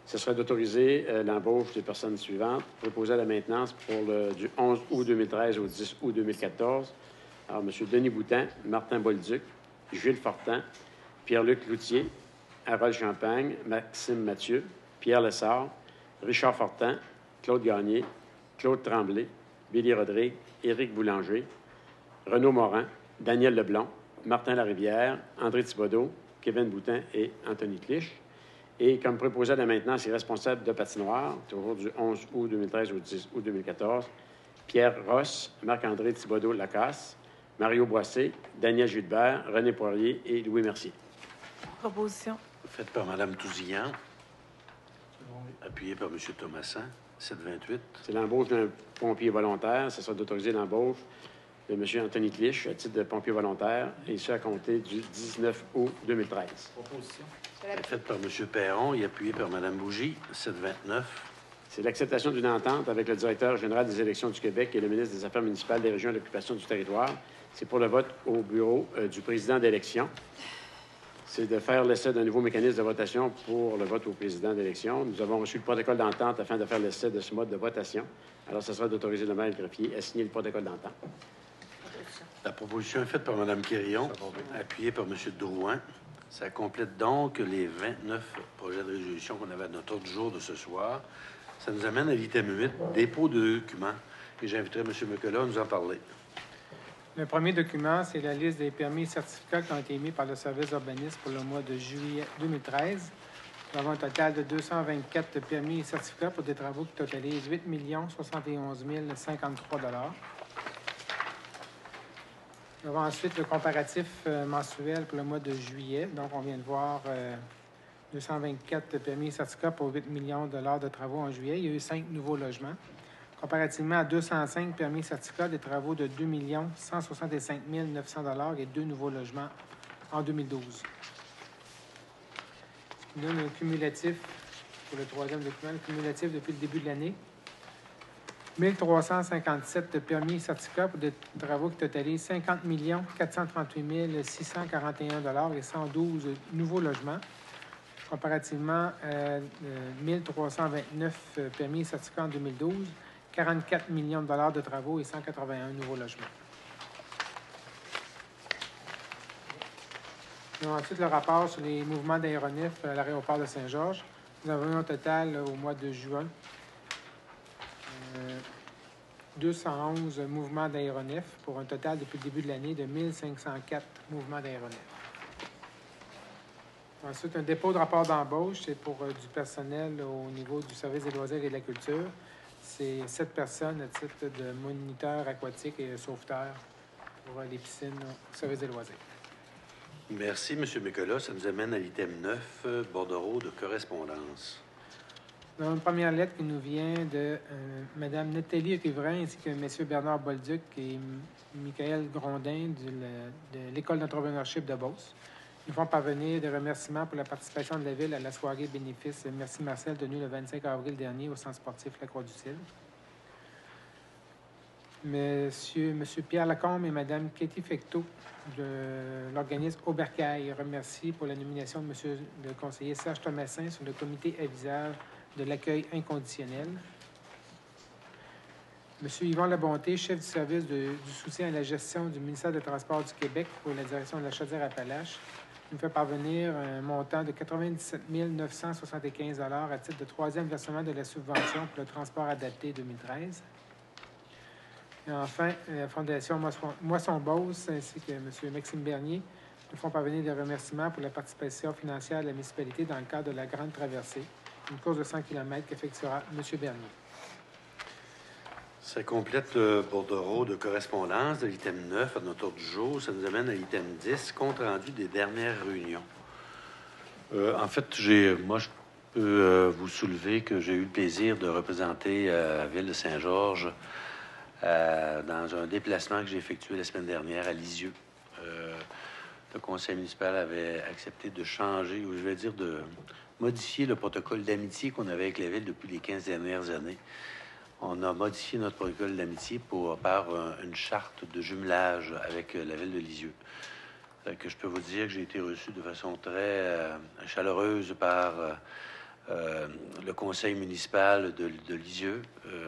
Ce serait d'autoriser l'embauche des personnes suivantes préposées à la maintenance du 11 août 2013 au 10 août 2014. Alors, M. Denis Boutin, Martin Bolduc, Gilles Fortin, Pierre-Luc Loutier, Harold Champagne, Maxime Mathieu, Pierre Lessard, Richard Fortin, Claude Gagné, Claude Tremblay, Billy Rodrigue, Éric Boulanger, Renaud Morin, Daniel Leblond, Martin Larivière, André Thibodeau, Kevin Boutin et Anthony Clich. Et comme préposé à la maintenance et responsable de patinoire, toujours du 11 août 2013 au 10 août 2014, Pierre Ross, Marc-André Thibodeau-Lacasse, Mario Boissé, Daniel Gilbert, René Poirier et Louis Mercier. Proposition. Faite par Mme Tousillant, appuyée par M. Thomassin, 728. C'est l'embauche d'un pompier volontaire. Ce sera d'autoriser l'embauche de M. Anthony Clich à titre de pompier volontaire, et ce à compter du 19 août 2013. Proposition. Faite par M. Perron et appuyée par Mme Bougie, 729. C'est l'acceptation d'une entente avec le directeur général des élections du Québec et le ministre des Affaires municipales, des régions et de l'occupation du territoire. C'est pour le vote au bureau du président d'élection. C'est de faire l'essai d'un nouveau mécanisme de votation pour le vote au président d'élection. Nous avons reçu le protocole d'entente afin de faire l'essai de ce mode de votation. Alors, ce sera d'autoriser le maire greffier à signer le protocole d'entente. La proposition est faite par Mme Quérillon, appuyée par M. Drouin. Ça complète donc les 29 projets de résolution qu'on avait à notre ordre du jour de ce soir. Ça nous amène à l'item 8, dépôt de documents. Et j'inviterai M. Mekola à nous en parler. Le premier document, c'est la liste des permis et certificats qui ont été émis par le service d'urbanisme pour le mois de juillet 2013. Nous avons un total de 224 permis et certificats pour des travaux qui totalisent 8 071 053 $. Nous avons ensuite le comparatif mensuel pour le mois de juillet. Donc, on vient de voir 224 permis et certificats pour 8 millions de $ de travaux en juillet. Il y a eu 5 nouveaux logements. Comparativement à 205 permis et certificats, des travaux de 2 165 900 $ et 2 nouveaux logements en 2012. Ce qui donne un cumulatif, pour le troisième document, le cumulatif depuis le début de l'année. 1357 permis et certificats pour des travaux qui totalisent 50 438 641 $ et 112 nouveaux logements, comparativement à 1329 permis et certificats en 2012, 44 millions de $ de travaux et 181 nouveaux logements. Nous avons ensuite le rapport sur les mouvements d'aéronefs à l'aéroport de Saint-Georges. Nous avons eu un total au mois de juin 211 mouvements d'aéronefs pour un total depuis le début de l'année de 1504 mouvements d'aéronefs. Ensuite, un dépôt de rapport d'embauche, c'est pour du personnel au niveau du service des loisirs et de la culture. C'est 7 personnes à titre de moniteurs aquatiques et sauveteurs pour les piscines au service des loisirs. Merci, M. Mekola. Ça nous amène à l'item 9, bordereau de correspondance. Nous avons une première lettre qui nous vient de Mme Nathalie Riverain ainsi que M. Bernard Bolduc et Michael Grondin de l'École d'entrepreneurship de Beauce. Nous font parvenir des remerciements pour la participation de la Ville à la soirée bénéfice Merci Marcel tenue le 25 avril dernier au centre sportif La Croix-du-Sud. Monsieur Pierre Lacombe et Mme Katie Fecteau de l'organisme Aubercaille remercient pour la nomination de M. le conseiller Serge Thomassin sur le comité aviseur de l'accueil inconditionnel. M. Yvon Labonté, chef du service du soutien à la gestion du ministère des Transports du Québec pour la direction de la Chaudière-Appalaches, nous fait parvenir un montant de 97 975 $ à titre de troisième versement de la subvention pour le transport adapté 2013. Et enfin, la Fondation Moisson-Beauce ainsi que M. Maxime Bernier nous font parvenir des remerciements pour la participation financière de la municipalité dans le cadre de la Grande Traversée, une course de 100 km qu'effectuera M. Bernier. Ça complète le bordereau de correspondance de l'item 9 à notre ordre du jour. Ça nous amène à l'item 10, compte rendu des dernières réunions. En fait, je peux vous soulever que j'ai eu le plaisir de représenter la ville de Saint-Georges dans un déplacement que j'ai effectué la semaine dernière à Lisieux. Le conseil municipal avait accepté de changer, ou je vais dire de modifier le protocole d'amitié qu'on avait avec la ville depuis les 15 dernières années. On a modifié notre protocole d'amitié par une charte de jumelage avec la ville de Lisieux. Que je peux vous dire que j'ai été reçu de façon très chaleureuse par le conseil municipal de Lisieux.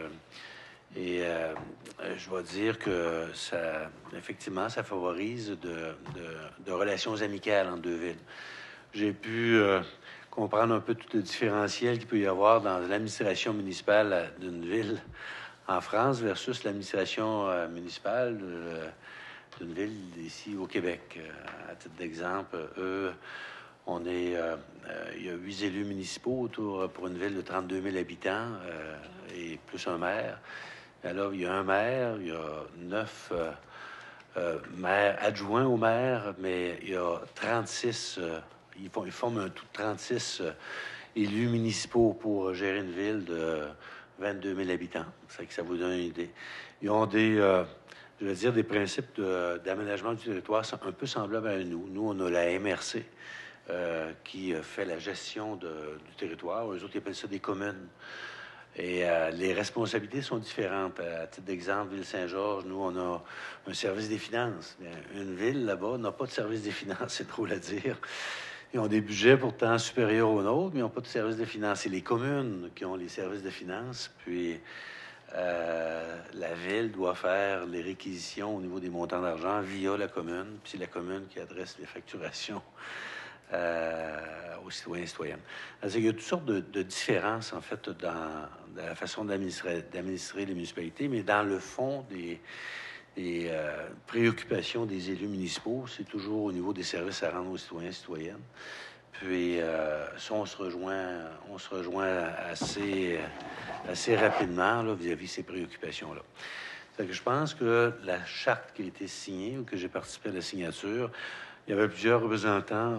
Je dois dire que ça, effectivement, ça favorise de relations amicales entre deux villes. J'ai pu comprendre un peu tout le différentiel qu'il peut y avoir dans l'administration municipale d'une ville en France versus l'administration municipale d'une ville ici au Québec. À titre d'exemple, il y a 8 élus municipaux pour une ville de 32 000 habitants et plus un maire. Alors, il y a un maire, il y a 9 maires adjoints au maire, mais il y a 36, ils forment un tout de 36 élus municipaux pour gérer une ville de 22 000 habitants. C'est que ça vous donne une idée. Ils ont je veux dire, des principes d'aménagement du territoire un peu semblables à nous. Nous, on a la MRC qui fait la gestion du territoire. Eux autres, ils appellent ça des communes. Et les responsabilités sont différentes. À titre d'exemple, Ville-Saint-Georges, nous, on a un service des finances. Une ville, là-bas, n'a pas de service des finances, c'est drôle à dire. Ils ont des budgets pourtant supérieurs aux nôtres, mais ils n'ont pas de service des finances. C'est les communes qui ont les services de finances. Puis, la ville doit faire les réquisitions au niveau des montants d'argent via la commune. Puis, c'est la commune qui adresse les facturations aux citoyens et citoyennes. Alors, il y a toutes sortes de différences, en fait, dans la façon d'administrer les municipalités, mais dans le fond des préoccupations des élus municipaux, c'est toujours au niveau des services à rendre aux citoyens et citoyennes. Puis, ça, on se rejoint assez rapidement là, vis-à-vis de ces préoccupations-là. C'est que je pense que la charte qui a été signée, ou que j'ai participé à la signature, il y avait plusieurs représentants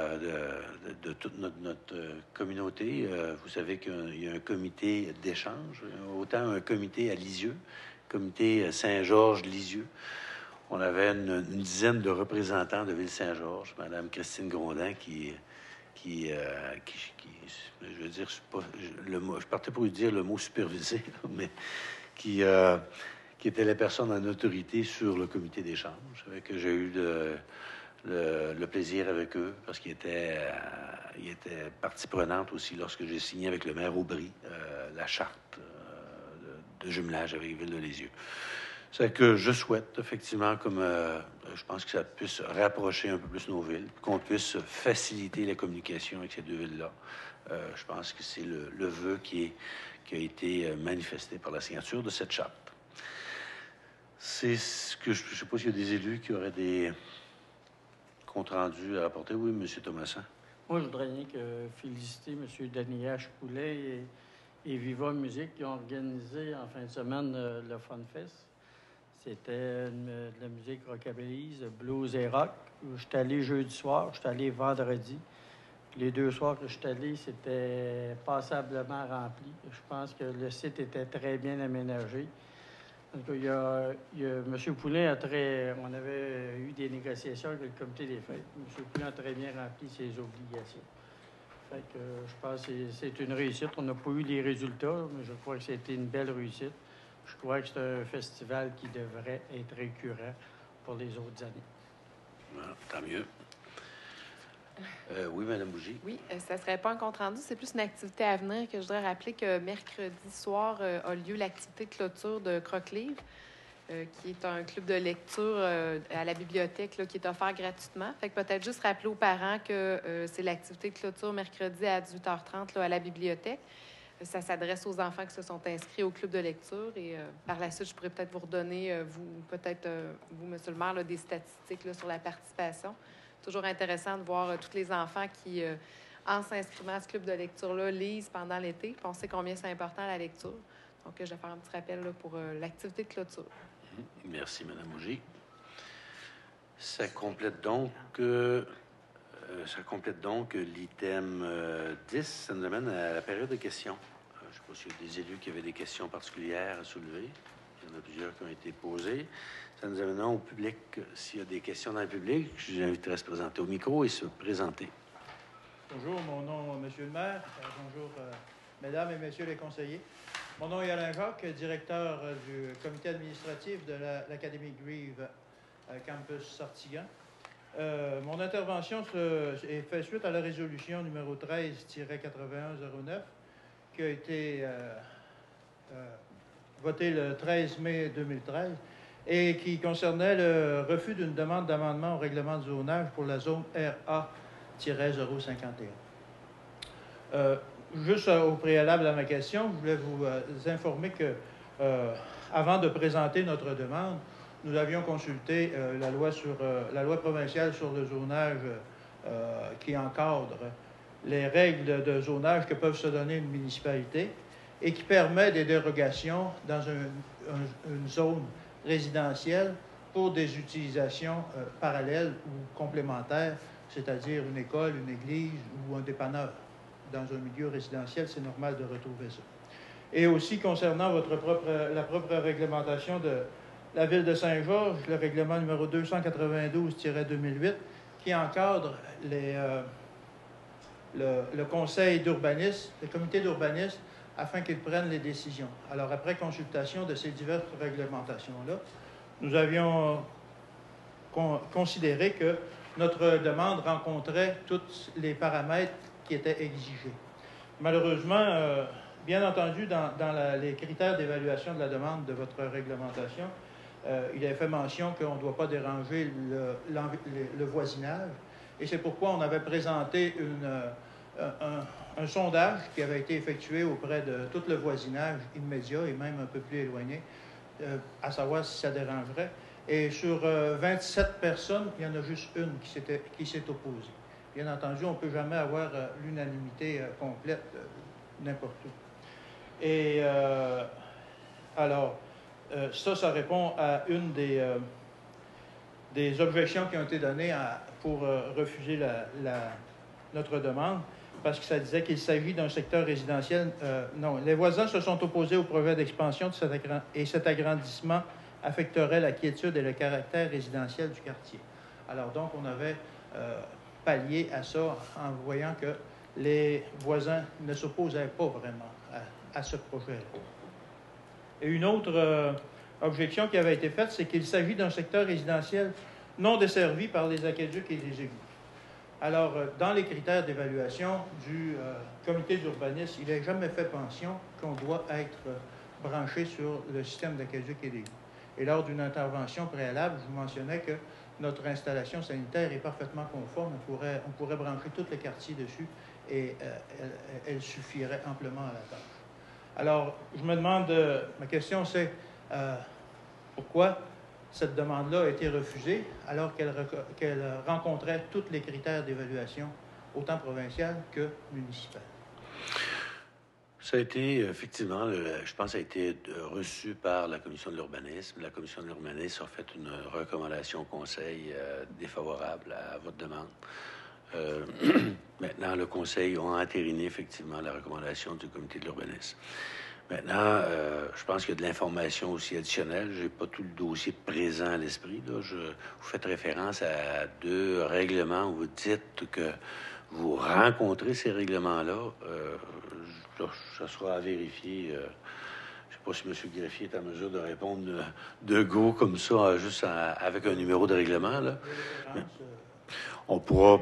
de toute notre communauté. Vous savez qu'il y a un comité d'échange, autant un comité à Lisieux, comité Saint-Georges-Lisieux. On avait une dizaine de représentants de Ville-Saint-Georges, Mme Christine Grondin, je veux dire, je partais pour lui dire le mot supervisé, là, mais qui était la personne en autorité sur le comité d'échange, que j'ai eu le plaisir avec eux, parce qu'il était partie prenante aussi lorsque j'ai signé avec le maire Aubry la charte de jumelage avec Ville de Lisieux. C'est que je souhaite, effectivement, comme je pense que ça puisse rapprocher un peu plus nos villes, qu'on puisse faciliter la communication avec ces deux villes-là. Je pense que c'est le vœu qui a été manifesté par la signature de cette charte. C'est ce que je ne sais pas s'il y a des élus qui auraient des compte rendu à rapporter. Oui, M. Thomasin. Moi, je voudrais rien que féliciter M. Daniel Poulet et Viva Musique qui ont organisé en fin de semaine le Fun Fest. C'était de la musique rockabilly, blues et rock. Je suis allé jeudi soir, je suis allé vendredi. Les 2 soirs que je suis allé, c'était passablement rempli. Je pense que le site était très bien aménagé. Donc, M. Poulin on avait eu des négociations avec le comité des fêtes. M. Poulin a très bien rempli ses obligations. Fait que je pense que c'est une réussite. On n'a pas eu les résultats, mais je crois que c'était une belle réussite. Je crois que c'est un festival qui devrait être récurrent pour les autres années. Voilà, tant mieux. Oui, Mme Bougie. Oui, ça ne serait pas un compte-rendu, c'est plus une activité à venir que je voudrais rappeler que mercredi soir a lieu l'activité de clôture de Croque-Livre, qui est un club de lecture à la bibliothèque là, qui est offert gratuitement. Fait que peut-être juste rappeler aux parents que c'est l'activité de clôture mercredi à 18h30 là, à la bibliothèque. Ça s'adresse aux enfants qui se sont inscrits au club de lecture et par la suite, je pourrais peut-être vous redonner, vous, M. le maire, là, des statistiques là, sur la participation. Toujours intéressant de voir tous les enfants qui, en s'inscrivant à ce club de lecture-là, lisent pendant l'été. Puis on sait combien c'est important la lecture. Donc, je vais faire un petit rappel là, pour l'activité de clôture. Merci, Mme Bougie. Ça complète donc l'item 10. Ça nous amène à la période de questions. Je ne sais pas s'il y a des élus qui avaient des questions particulières à soulever. Il y en a plusieurs qui ont été posées. Ça nous amène au public. S'il y a des questions dans le public, je vous inviterai à se présenter au micro et se présenter. Bonjour, mon nom est M. le maire. Bonjour, mesdames et messieurs les conseillers. Mon nom est Alain Jacques, directeur du comité administratif de l'Académie Grieve Campus Sartigan. Mon intervention est fait suite à la résolution numéro 13-8109 qui a été votée le 13 mai 2013 et qui concernait le refus d'une demande d'amendement au règlement de zonage pour la zone RA-051. Juste au préalable à ma question, je voulais vous informer que, avant de présenter notre demande, nous avions consulté la loi provinciale sur le zonage qui encadre les règles de zonage que peuvent se donner une municipalité et qui permet des dérogations dans une zone résidentielle pour des utilisations parallèles ou complémentaires, c'est-à-dire une école, une église ou un dépanneur. Dans un milieu résidentiel, c'est normal de retrouver ça. Et aussi, concernant la propre réglementation de la Ville de Saint-Georges, le règlement numéro 292-2008, qui encadre le conseil d'urbanisme, le comité d'urbanisme, afin qu'ils prennent les décisions. Alors, après consultation de ces diverses réglementations-là, nous avions considéré que notre demande rencontrait tous les paramètres qui étaient exigés. Malheureusement, bien entendu, dans les critères d'évaluation de la demande de votre réglementation, il est fait mention qu'on ne doit pas déranger le voisinage. Et c'est pourquoi on avait présenté un sondage qui avait été effectué auprès de tout le voisinage immédiat et même un peu plus éloigné, à savoir si ça dérangerait. Et sur 27 personnes, il y en a juste une qui s'est opposée. Bien entendu, on ne peut jamais avoir l'unanimité complète n'importe où. Et alors, ça répond à une des objections qui ont été données pour refuser notre demande, parce que ça disait qu'il s'agit d'un secteur résidentiel. Non, les voisins se sont opposés au projet d'expansion et cet agrandissement affecterait la quiétude et le caractère résidentiel du quartier. Alors donc, on avait pallié à ça en voyant que les voisins ne s'opposaient pas vraiment à ce projet-là. Et une autre objection qui avait été faite, c'est qu'il s'agit d'un secteur résidentiel non desservi par les aqueducs et les égouts. Alors, dans les critères d'évaluation du comité d'urbanisme, il n'est jamais fait mention qu'on doit être branché sur le système d'aqueducs et d'égouts. Et lors d'une intervention préalable, je vous mentionnais que notre installation sanitaire est parfaitement conforme. On pourrait brancher tout le quartier dessus et elle suffirait amplement à la tâche. Alors, je me demande, ma question c'est pourquoi cette demande-là a été refusée alors qu'elle rencontrait tous les critères d'évaluation, autant provincial que municipal? Ça a été, effectivement, je pense, ça a été reçu par la Commission de l'urbanisme. La Commission de l'urbanisme a fait une recommandation au Conseil défavorable à votre demande. Maintenant, le Conseil a entériné, effectivement, la recommandation du Comité de l'urbanisme. Maintenant, je pense qu'il y a de l'information aussi additionnelle. Je n'ai pas tout le dossier présent à l'esprit. Vous faites référence à 2 règlements où vous dites que vous rencontrez ces règlements-là. Ça sera à vérifier. Je ne sais pas si M. Greffier est en mesure de répondre de go comme ça, juste avec un numéro de règlement. Là. On pourra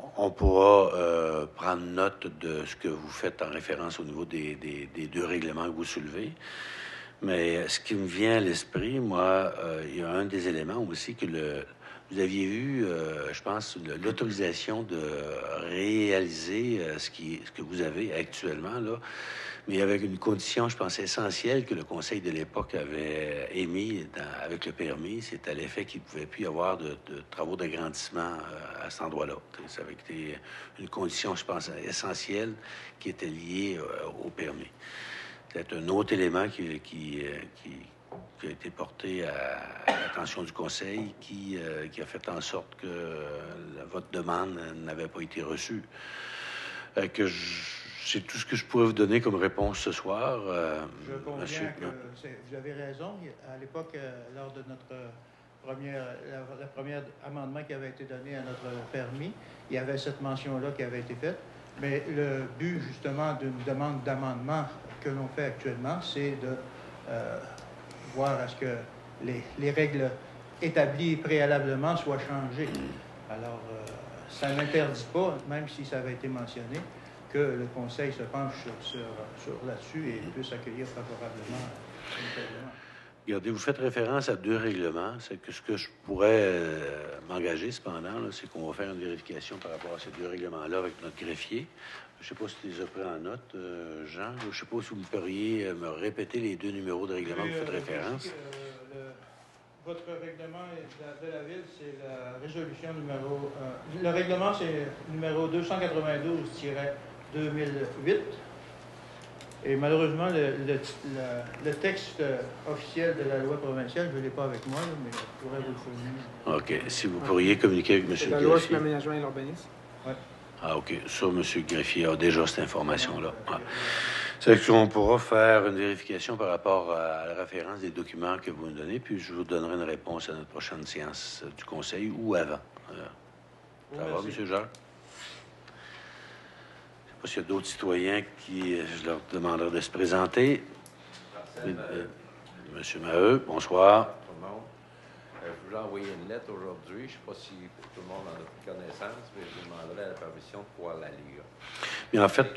prendre note de ce que vous faites en référence au niveau des 2 règlements que vous soulevez. Mais ce qui me vient à l'esprit, moi, il y a un des éléments aussi que vous aviez eu, je pense, l'autorisation de réaliser ce que vous avez actuellement, là, mais avec une condition, je pense, essentielle que le Conseil de l'époque avait émis avec le permis, c'est à l'effet qu'il ne pouvait plus y avoir de travaux d'agrandissement à cet endroit-là. Ça avait été une condition, je pense, essentielle qui était liée au permis. C'est un autre élément qui a été porté à l'attention du Conseil qui a fait en sorte que votre demande n'avait pas été reçue. C'est tout ce que je pourrais vous donner comme réponse ce soir. Je conviens que vous avez raison. À l'époque, lors de notre premier amendement qui avait été donné à notre permis, il y avait cette mention-là qui avait été faite. Mais le but, justement, d'une demande d'amendement que l'on fait actuellement, c'est de voir à ce que les règles établies préalablement soient changées. Alors, ça n'interdit pas, même si ça avait été mentionné, que le Conseil se penche là-dessus et puisse accueillir favorablement le règlement. Regardez, vous faites référence à 2 règlements. C'est que ce que je pourrais m'engager, cependant, là, c'est qu'on va faire une vérification par rapport à ces 2 règlements-là avec notre greffier. Je ne sais pas si tu les as pris en note, Jean. Je ne sais pas si vous pourriez me répéter les 2 numéros de règlement que vous faites référence. Votre règlement de la Ville, c'est la résolution numéro... le règlement, c'est numéro 292-2008. Et malheureusement, le texte officiel de la loi provinciale, je ne l'ai pas avec moi, mais je pourrais vous le fournir. OK. Si vous pourriez communiquer avec M. Greffier. La loi sur l'aménagement et l'urbanisme. Oui. Ah, OK. Ça, M. Greffier a déjà cette information-là. Ah. C'est qu'on pourra faire une vérification par rapport à la référence des documents que vous nous donnez, puis je vous donnerai une réponse à notre prochaine séance du Conseil ou avant. Ça va, M. Jacques? S'il y a d'autres citoyens qui, je leur demanderai de se présenter. Monsieur Maheu, bonsoir. Tout le monde. Je vous ai envoyé une lettre aujourd'hui. Je ne sais pas si tout le monde en a pris connaissance, mais je vous demanderai la permission de pouvoir la lire. Mais en fait...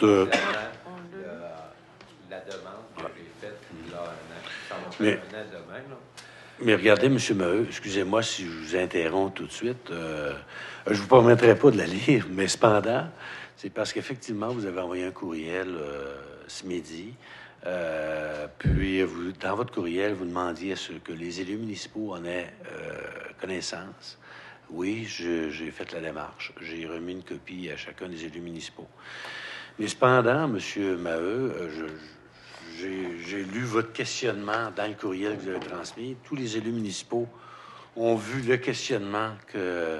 la demande que j'ai faite il y a un an. Ça va faire un an demain, là. Mais regardez, M. Maheu, excusez-moi si je vous interromps tout de suite. Je ne vous permettrai pas de la lire, mais cependant... C'est parce qu'effectivement, vous avez envoyé un courriel ce midi. Puis, dans votre courriel, vous demandiez à ce que les élus municipaux en aient connaissance. Oui, j'ai fait la démarche. J'ai remis une copie à chacun des élus municipaux. Mais cependant, M. Maheu, j'ai lu votre questionnement dans le courriel que vous avez transmis. Tous les élus municipaux ont vu le questionnement que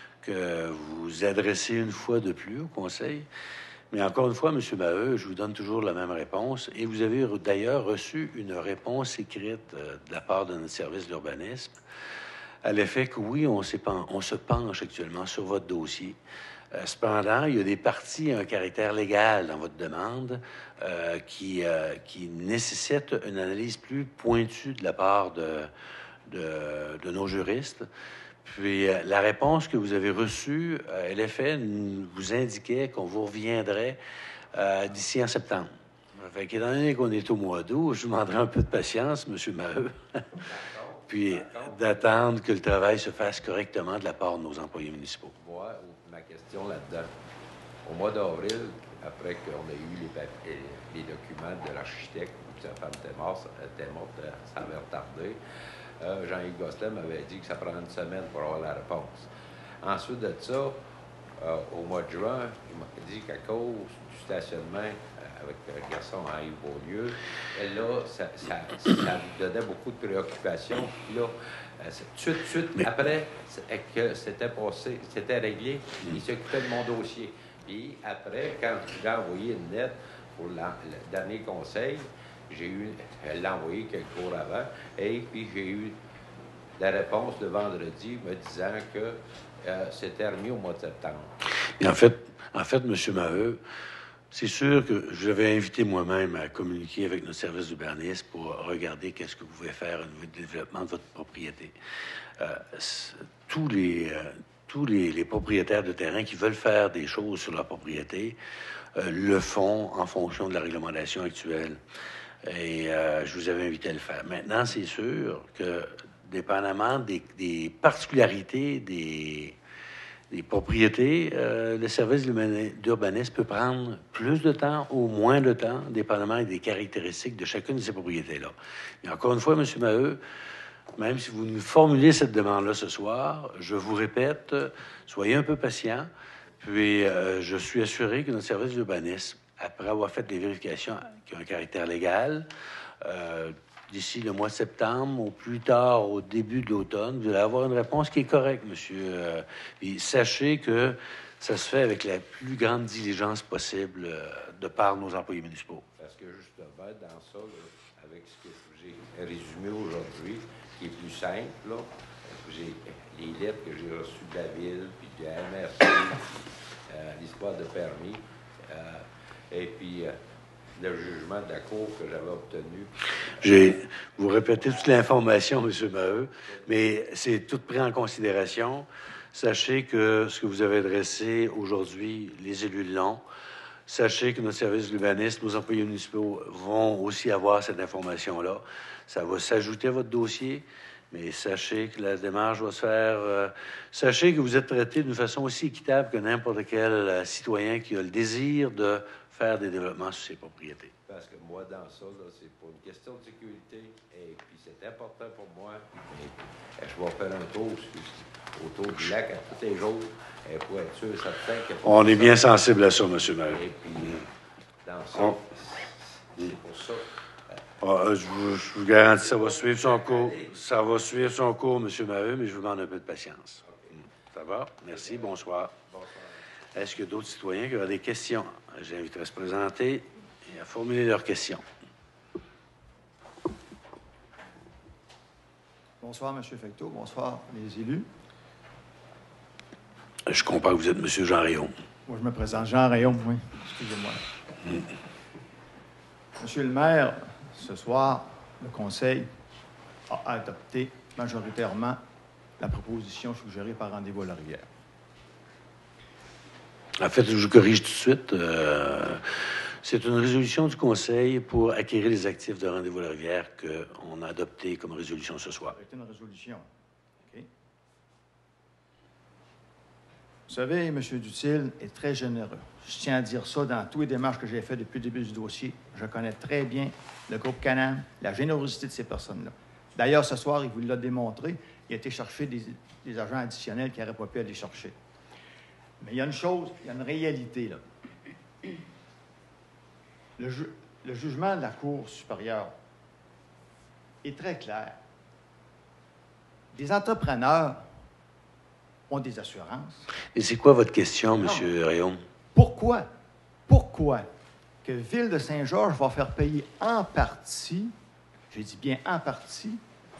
vous adressez une fois de plus au Conseil. Mais encore une fois, M. Maheu, je vous donne toujours la même réponse. Et vous avez d'ailleurs reçu une réponse écrite de la part de notre service d'urbanisme à l'effet que oui, on se penche actuellement sur votre dossier. Cependant, il y a des parties à un caractère légal dans votre demande qui nécessitent une analyse plus pointue de la part de nos juristes. Puis la réponse que vous avez reçue, à l'effet, vous indiquait qu'on vous reviendrait d'ici en septembre. Fait qu'étant donné qu'on est au mois d'août, je vous demanderai un peu de patience, M. Maheu, puis d'attendre que le travail se fasse correctement de la part de nos employés municipaux. Moi, ma question là-dedans, au mois d'avril, après qu'on ait eu les documents de l'architecte, où sa femme était morte, ça avait retardé. Jean-Yves Gosselin m'avait dit que ça prend une semaine pour avoir la réponse. Ensuite de ça, au mois de juin, il m'a dit qu'à cause du stationnement avec le garçon à Yves Beaulieu, là, ça lui donnait beaucoup de préoccupations. Puis là, tout de suite après que c'était passé, c'était réglé, il s'occupait de mon dossier. Puis après, quand j'ai envoyé une lettre pour le dernier conseil, elle l'a envoyé quelques jours avant, et puis j'ai eu la réponse le vendredi me disant que c'était remis au mois de septembre. Et en fait, M. Maheu, c'est sûr que je l'avais invité moi-même à communiquer avec notre service d'urbanisme pour regarder qu'est-ce que vous pouvez faire au niveau du développement de votre propriété. Tous les propriétaires de terrain qui veulent faire des choses sur leur propriété le font en fonction de la réglementation actuelle. Et je vous avais invité à le faire. Maintenant, c'est sûr que, dépendamment des particularités des propriétés, le service d'urbanisme peut prendre plus de temps ou moins de temps, dépendamment des caractéristiques de chacune de ces propriétés-là. Mais encore une fois, M. Maheu, même si vous nous formulez cette demande-là ce soir, je vous répète, soyez un peu patient, puis je suis assuré que notre service d'urbanisme, après avoir fait des vérifications qui ont un caractère légal, d'ici le mois de septembre, au plus tard, au début de l'automne, vous allez avoir une réponse qui est correcte, monsieur. Et sachez que ça se fait avec la plus grande diligence possible de part de nos employés municipaux. Parce que justement, dans ça, là, avec ce que j'ai résumé aujourd'hui, qui est plus simple, là, j'ai les lettres que j'ai reçues de la Ville, puis de la MRC, l'histoire de permis, et puis le jugement de la Cour que j'avais obtenu. Vous répétez toute l'information, M. Maheu, mais c'est tout pris en considération. Sachez que ce que vous avez adressé aujourd'hui, les élus l'ont. Sachez que notre service d'urbanisme, nos employés municipaux vont aussi avoir cette information-là. Ça va s'ajouter à votre dossier, mais sachez que la démarche va se faire... sachez que vous êtes traité d'une façon aussi équitable que n'importe quel citoyen qui a le désir de faire des développements sur ses propriétés. Parce que moi, dans ça, c'est pour une question de sécurité, et puis c'est important pour moi. Et je vais faire un tour autour du lac à tous les jours, et pour être sûr et certain que... On est bien sensible à ça, M. le maire. Et puis, dans ça, c'est pour ça... je vous garantis, ça va suivre son cours. Ça va suivre son cours, M. Maheu, mais je vous demande un peu de patience. Ça va? Merci. Bonsoir. Est-ce qu'il y a d'autres citoyens qui auraient des questions? J'inviterai à se présenter et à formuler leurs questions. Bonsoir, M. Fecteau. Bonsoir, les élus. Je comprends que vous êtes M. Jean Rayon. Moi, je me présente Jean Rayon, oui. Excusez-moi. Monsieur le maire, ce soir, le Conseil a adopté majoritairement la proposition suggérée par Rendez-vous à la rivière. En fait, je vous corrige tout de suite. C'est une résolution du Conseil pour acquérir les actifs de Rendez-vous à la rivière qu'on a adopté comme résolution ce soir. C'est une résolution. OK. Vous savez, M. Dutil est très généreux. Je tiens à dire ça dans toutes les démarches que j'ai faites depuis le début du dossier. Je connais très bien le groupe Canam, la générosité de ces personnes-là. D'ailleurs, ce soir, il vous l'a démontré. Il a été chercher des agents additionnels qu'il n'aurait pas pu aller chercher. Mais il y a une chose, il y a une réalité, là. Le jugement de la Cour supérieure est très clair. Les entrepreneurs ont des assurances. Et c'est quoi votre question, M. Rayon? Pourquoi que Ville de Saint-Georges va faire payer en partie, je dis bien en partie,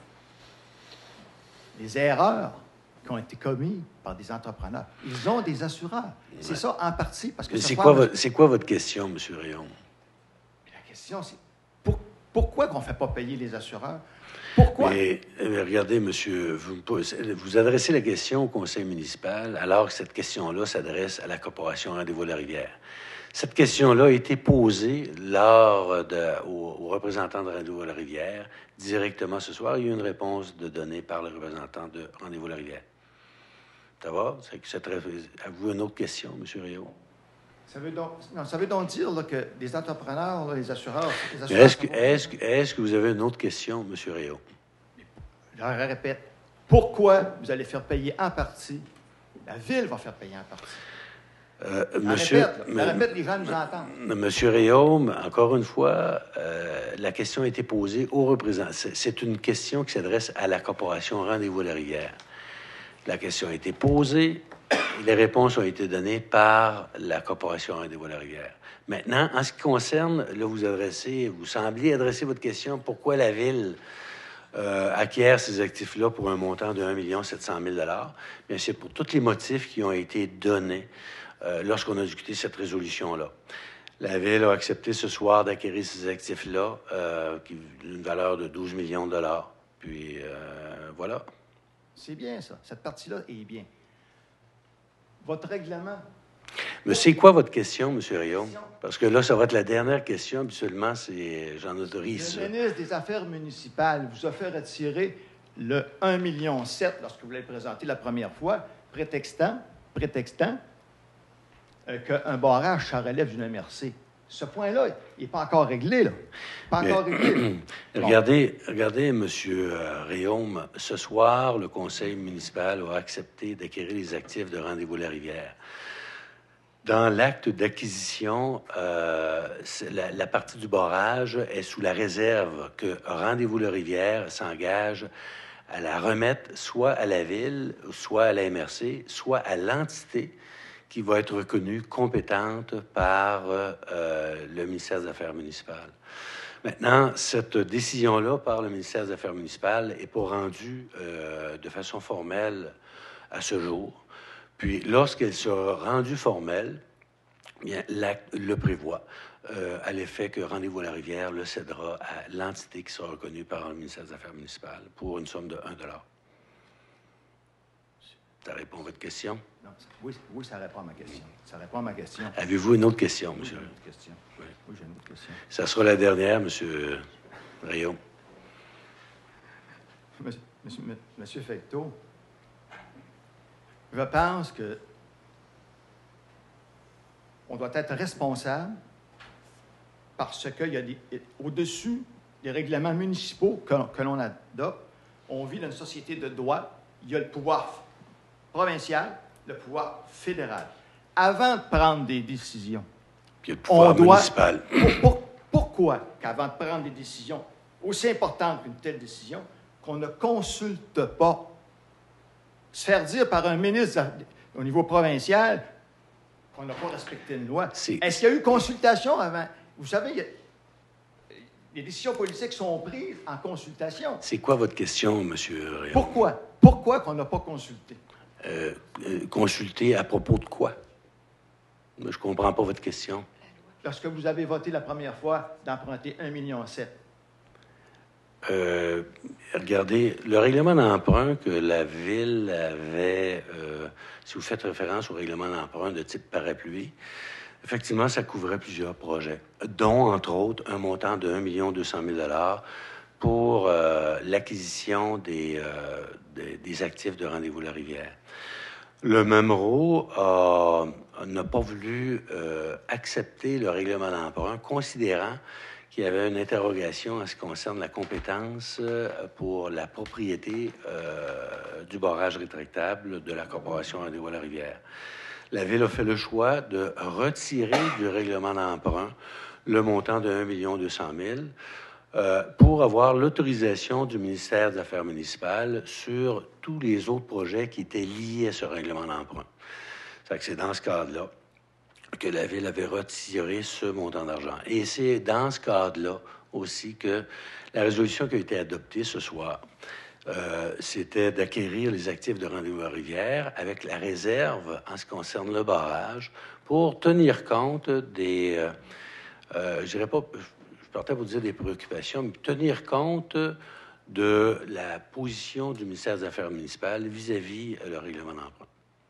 les erreurs qui ont été commises par des entrepreneurs? Ils ont des assureurs. C'est ça, en partie. Parce que c'est quoi votre question, M. Rayon? La question, c'est pourquoi qu'on ne fait pas payer les assureurs? Pourquoi? Mais regardez, monsieur, vous adressez la question au conseil municipal alors que cette question-là s'adresse à la corporation Rendez-vous à la rivière. Cette question-là a été posée aux représentants de Rendez-vous à la rivière directement ce soir. Il y a eu une réponse donnée par le représentant de Rendez-vous à la rivière. Ça va? Avez-vous une autre question, M. Rio? Ça veut donc dire là, que les entrepreneurs, là, les assureurs... Est-ce que vous avez une autre question, M. Rio? Je répète, pourquoi vous allez faire payer en partie? La Ville va faire payer en partie. Répète, les gens nous entendent. Monsieur Réaume, encore une fois, la question a été posée aux représentants. C'est une question qui s'adresse à la corporation Rendez-vous à la rivière. La question a été posée et les réponses ont été données par la corporation Rendez-vous à la rivière. Maintenant, en ce qui concerne, là, vous semblez adresser votre question, pourquoi la Ville acquiert ces actifs-là pour un montant de 1 700 000 $. Bien, c'est pour tous les motifs qui ont été donnés lorsqu'on a discuté cette résolution-là. La Ville a accepté ce soir d'acquérir ces actifs-là, d'une valeur de 12 millions de $. Puis, voilà. C'est bien, ça. Cette partie-là est bien. Votre règlement... Mais c'est quoi votre question, M. Rio? Parce que là, ça va être la dernière question. Habituellement, j'en autorise. Le ministre des Affaires municipales vous a fait retirer le 1,7 million lorsque vous l'avez présenté la première fois, prétextant qu'un barrage, ça relève d'une MRC. Ce point-là, il n'est pas encore réglé, là. Pas encore réglé. Regardez, M. Réaume, ce soir, le conseil municipal a accepté d'acquérir les actifs de Rendez-vous à la rivière. Dans l'acte d'acquisition, la partie du barrage est sous la réserve que Rendez-vous la rivière s'engage à la remettre soit à la Ville, soit à la MRC, soit à l'entité qui va être reconnue compétente par le ministère des Affaires municipales. Maintenant, cette décision-là par le ministère des Affaires municipales n'est pas rendue de façon formelle à ce jour. Puis, lorsqu'elle sera rendue formelle, bien, l'acte le prévoit, à l'effet que Rendez-vous à la rivière le cédera à l'entité qui sera reconnue par le ministère des Affaires municipales pour une somme de 1 $. Ça répond à votre question? Non, oui, ça répond à ma question. Ça répond à ma question. Avez-vous une autre question, Oui, monsieur? j'ai une autre question. Oui. Oui, j'ai une autre question. Ça sera la dernière, monsieur Rio. Monsieur Fecteau, je pense que on doit être responsable parce qu'il y a au-dessus des règlements municipaux que l'on adopte, on vit dans une société de droit. Il y a le pouvoir provincial, le pouvoir fédéral. Avant de prendre des décisions, puis il y a le pouvoir municipal. Pourquoi qu'avant de prendre des décisions aussi importantes qu'une telle décision, qu'on ne consulte pas, se faire dire par un ministre au niveau provincial qu'on n'a pas respecté une loi. Est-ce qu'il y a eu consultation avant? Vous savez, les décisions politiques sont prises en consultation. C'est quoi votre question, monsieur Rio? Pourquoi? Pourquoi qu'on n'a pas consulté? Consulter à propos de quoi? Je ne comprends pas votre question. Lorsque vous avez voté la première fois d'emprunter 1,7 million. Regardez, le règlement d'emprunt que la Ville avait, si vous faites référence au règlement d'emprunt de type parapluie, effectivement, ça couvrait plusieurs projets, dont, entre autres, un montant de 1 200 000 $ pour l'acquisition des actifs de Rendez-vous-la-Rivière. Le MEMRO n'a pas voulu accepter le règlement d'emprunt, considérant qu'il y avait une interrogation en ce qui concerne la compétence pour la propriété du barrage rétractable de la Corporation Rendez-vous-la-Rivière. La Ville a fait le choix de retirer du règlement d'emprunt le montant de 1 200 000 pour avoir l'autorisation du ministère des Affaires municipales sur tous les autres projets qui étaient liés à ce règlement d'emprunt. C'est dans ce cadre-là que la Ville avait retiré ce montant d'argent. Et c'est dans ce cadre-là aussi que la résolution qui a été adoptée ce soir, c'était d'acquérir les actifs de Rendez-vous-la-Rivière avec la réserve en ce qui concerne le barrage pour tenir compte des... je dirais pas... Je partais pour dire des préoccupations, mais tenir compte de la position du ministère des Affaires municipales vis-à-vis le règlement d'emprunt.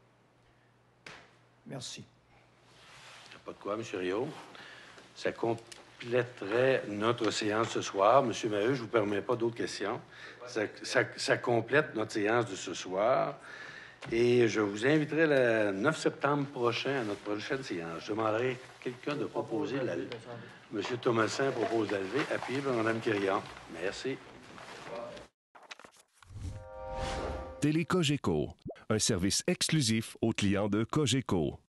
Merci. Pas de quoi, M. Rio. Ça compléterait notre séance ce soir. M. Maheu, je ne vous permets pas d'autres questions. Ça complète notre séance de ce soir. Et je vous inviterai le 9 septembre prochain à notre prochaine séance. Je demanderai quelqu'un de proposer la... M. Thomasin propose la levée, appuyé par Mme Quirion. Merci. Télé Cogeco, un service exclusif aux clients de Cogeco.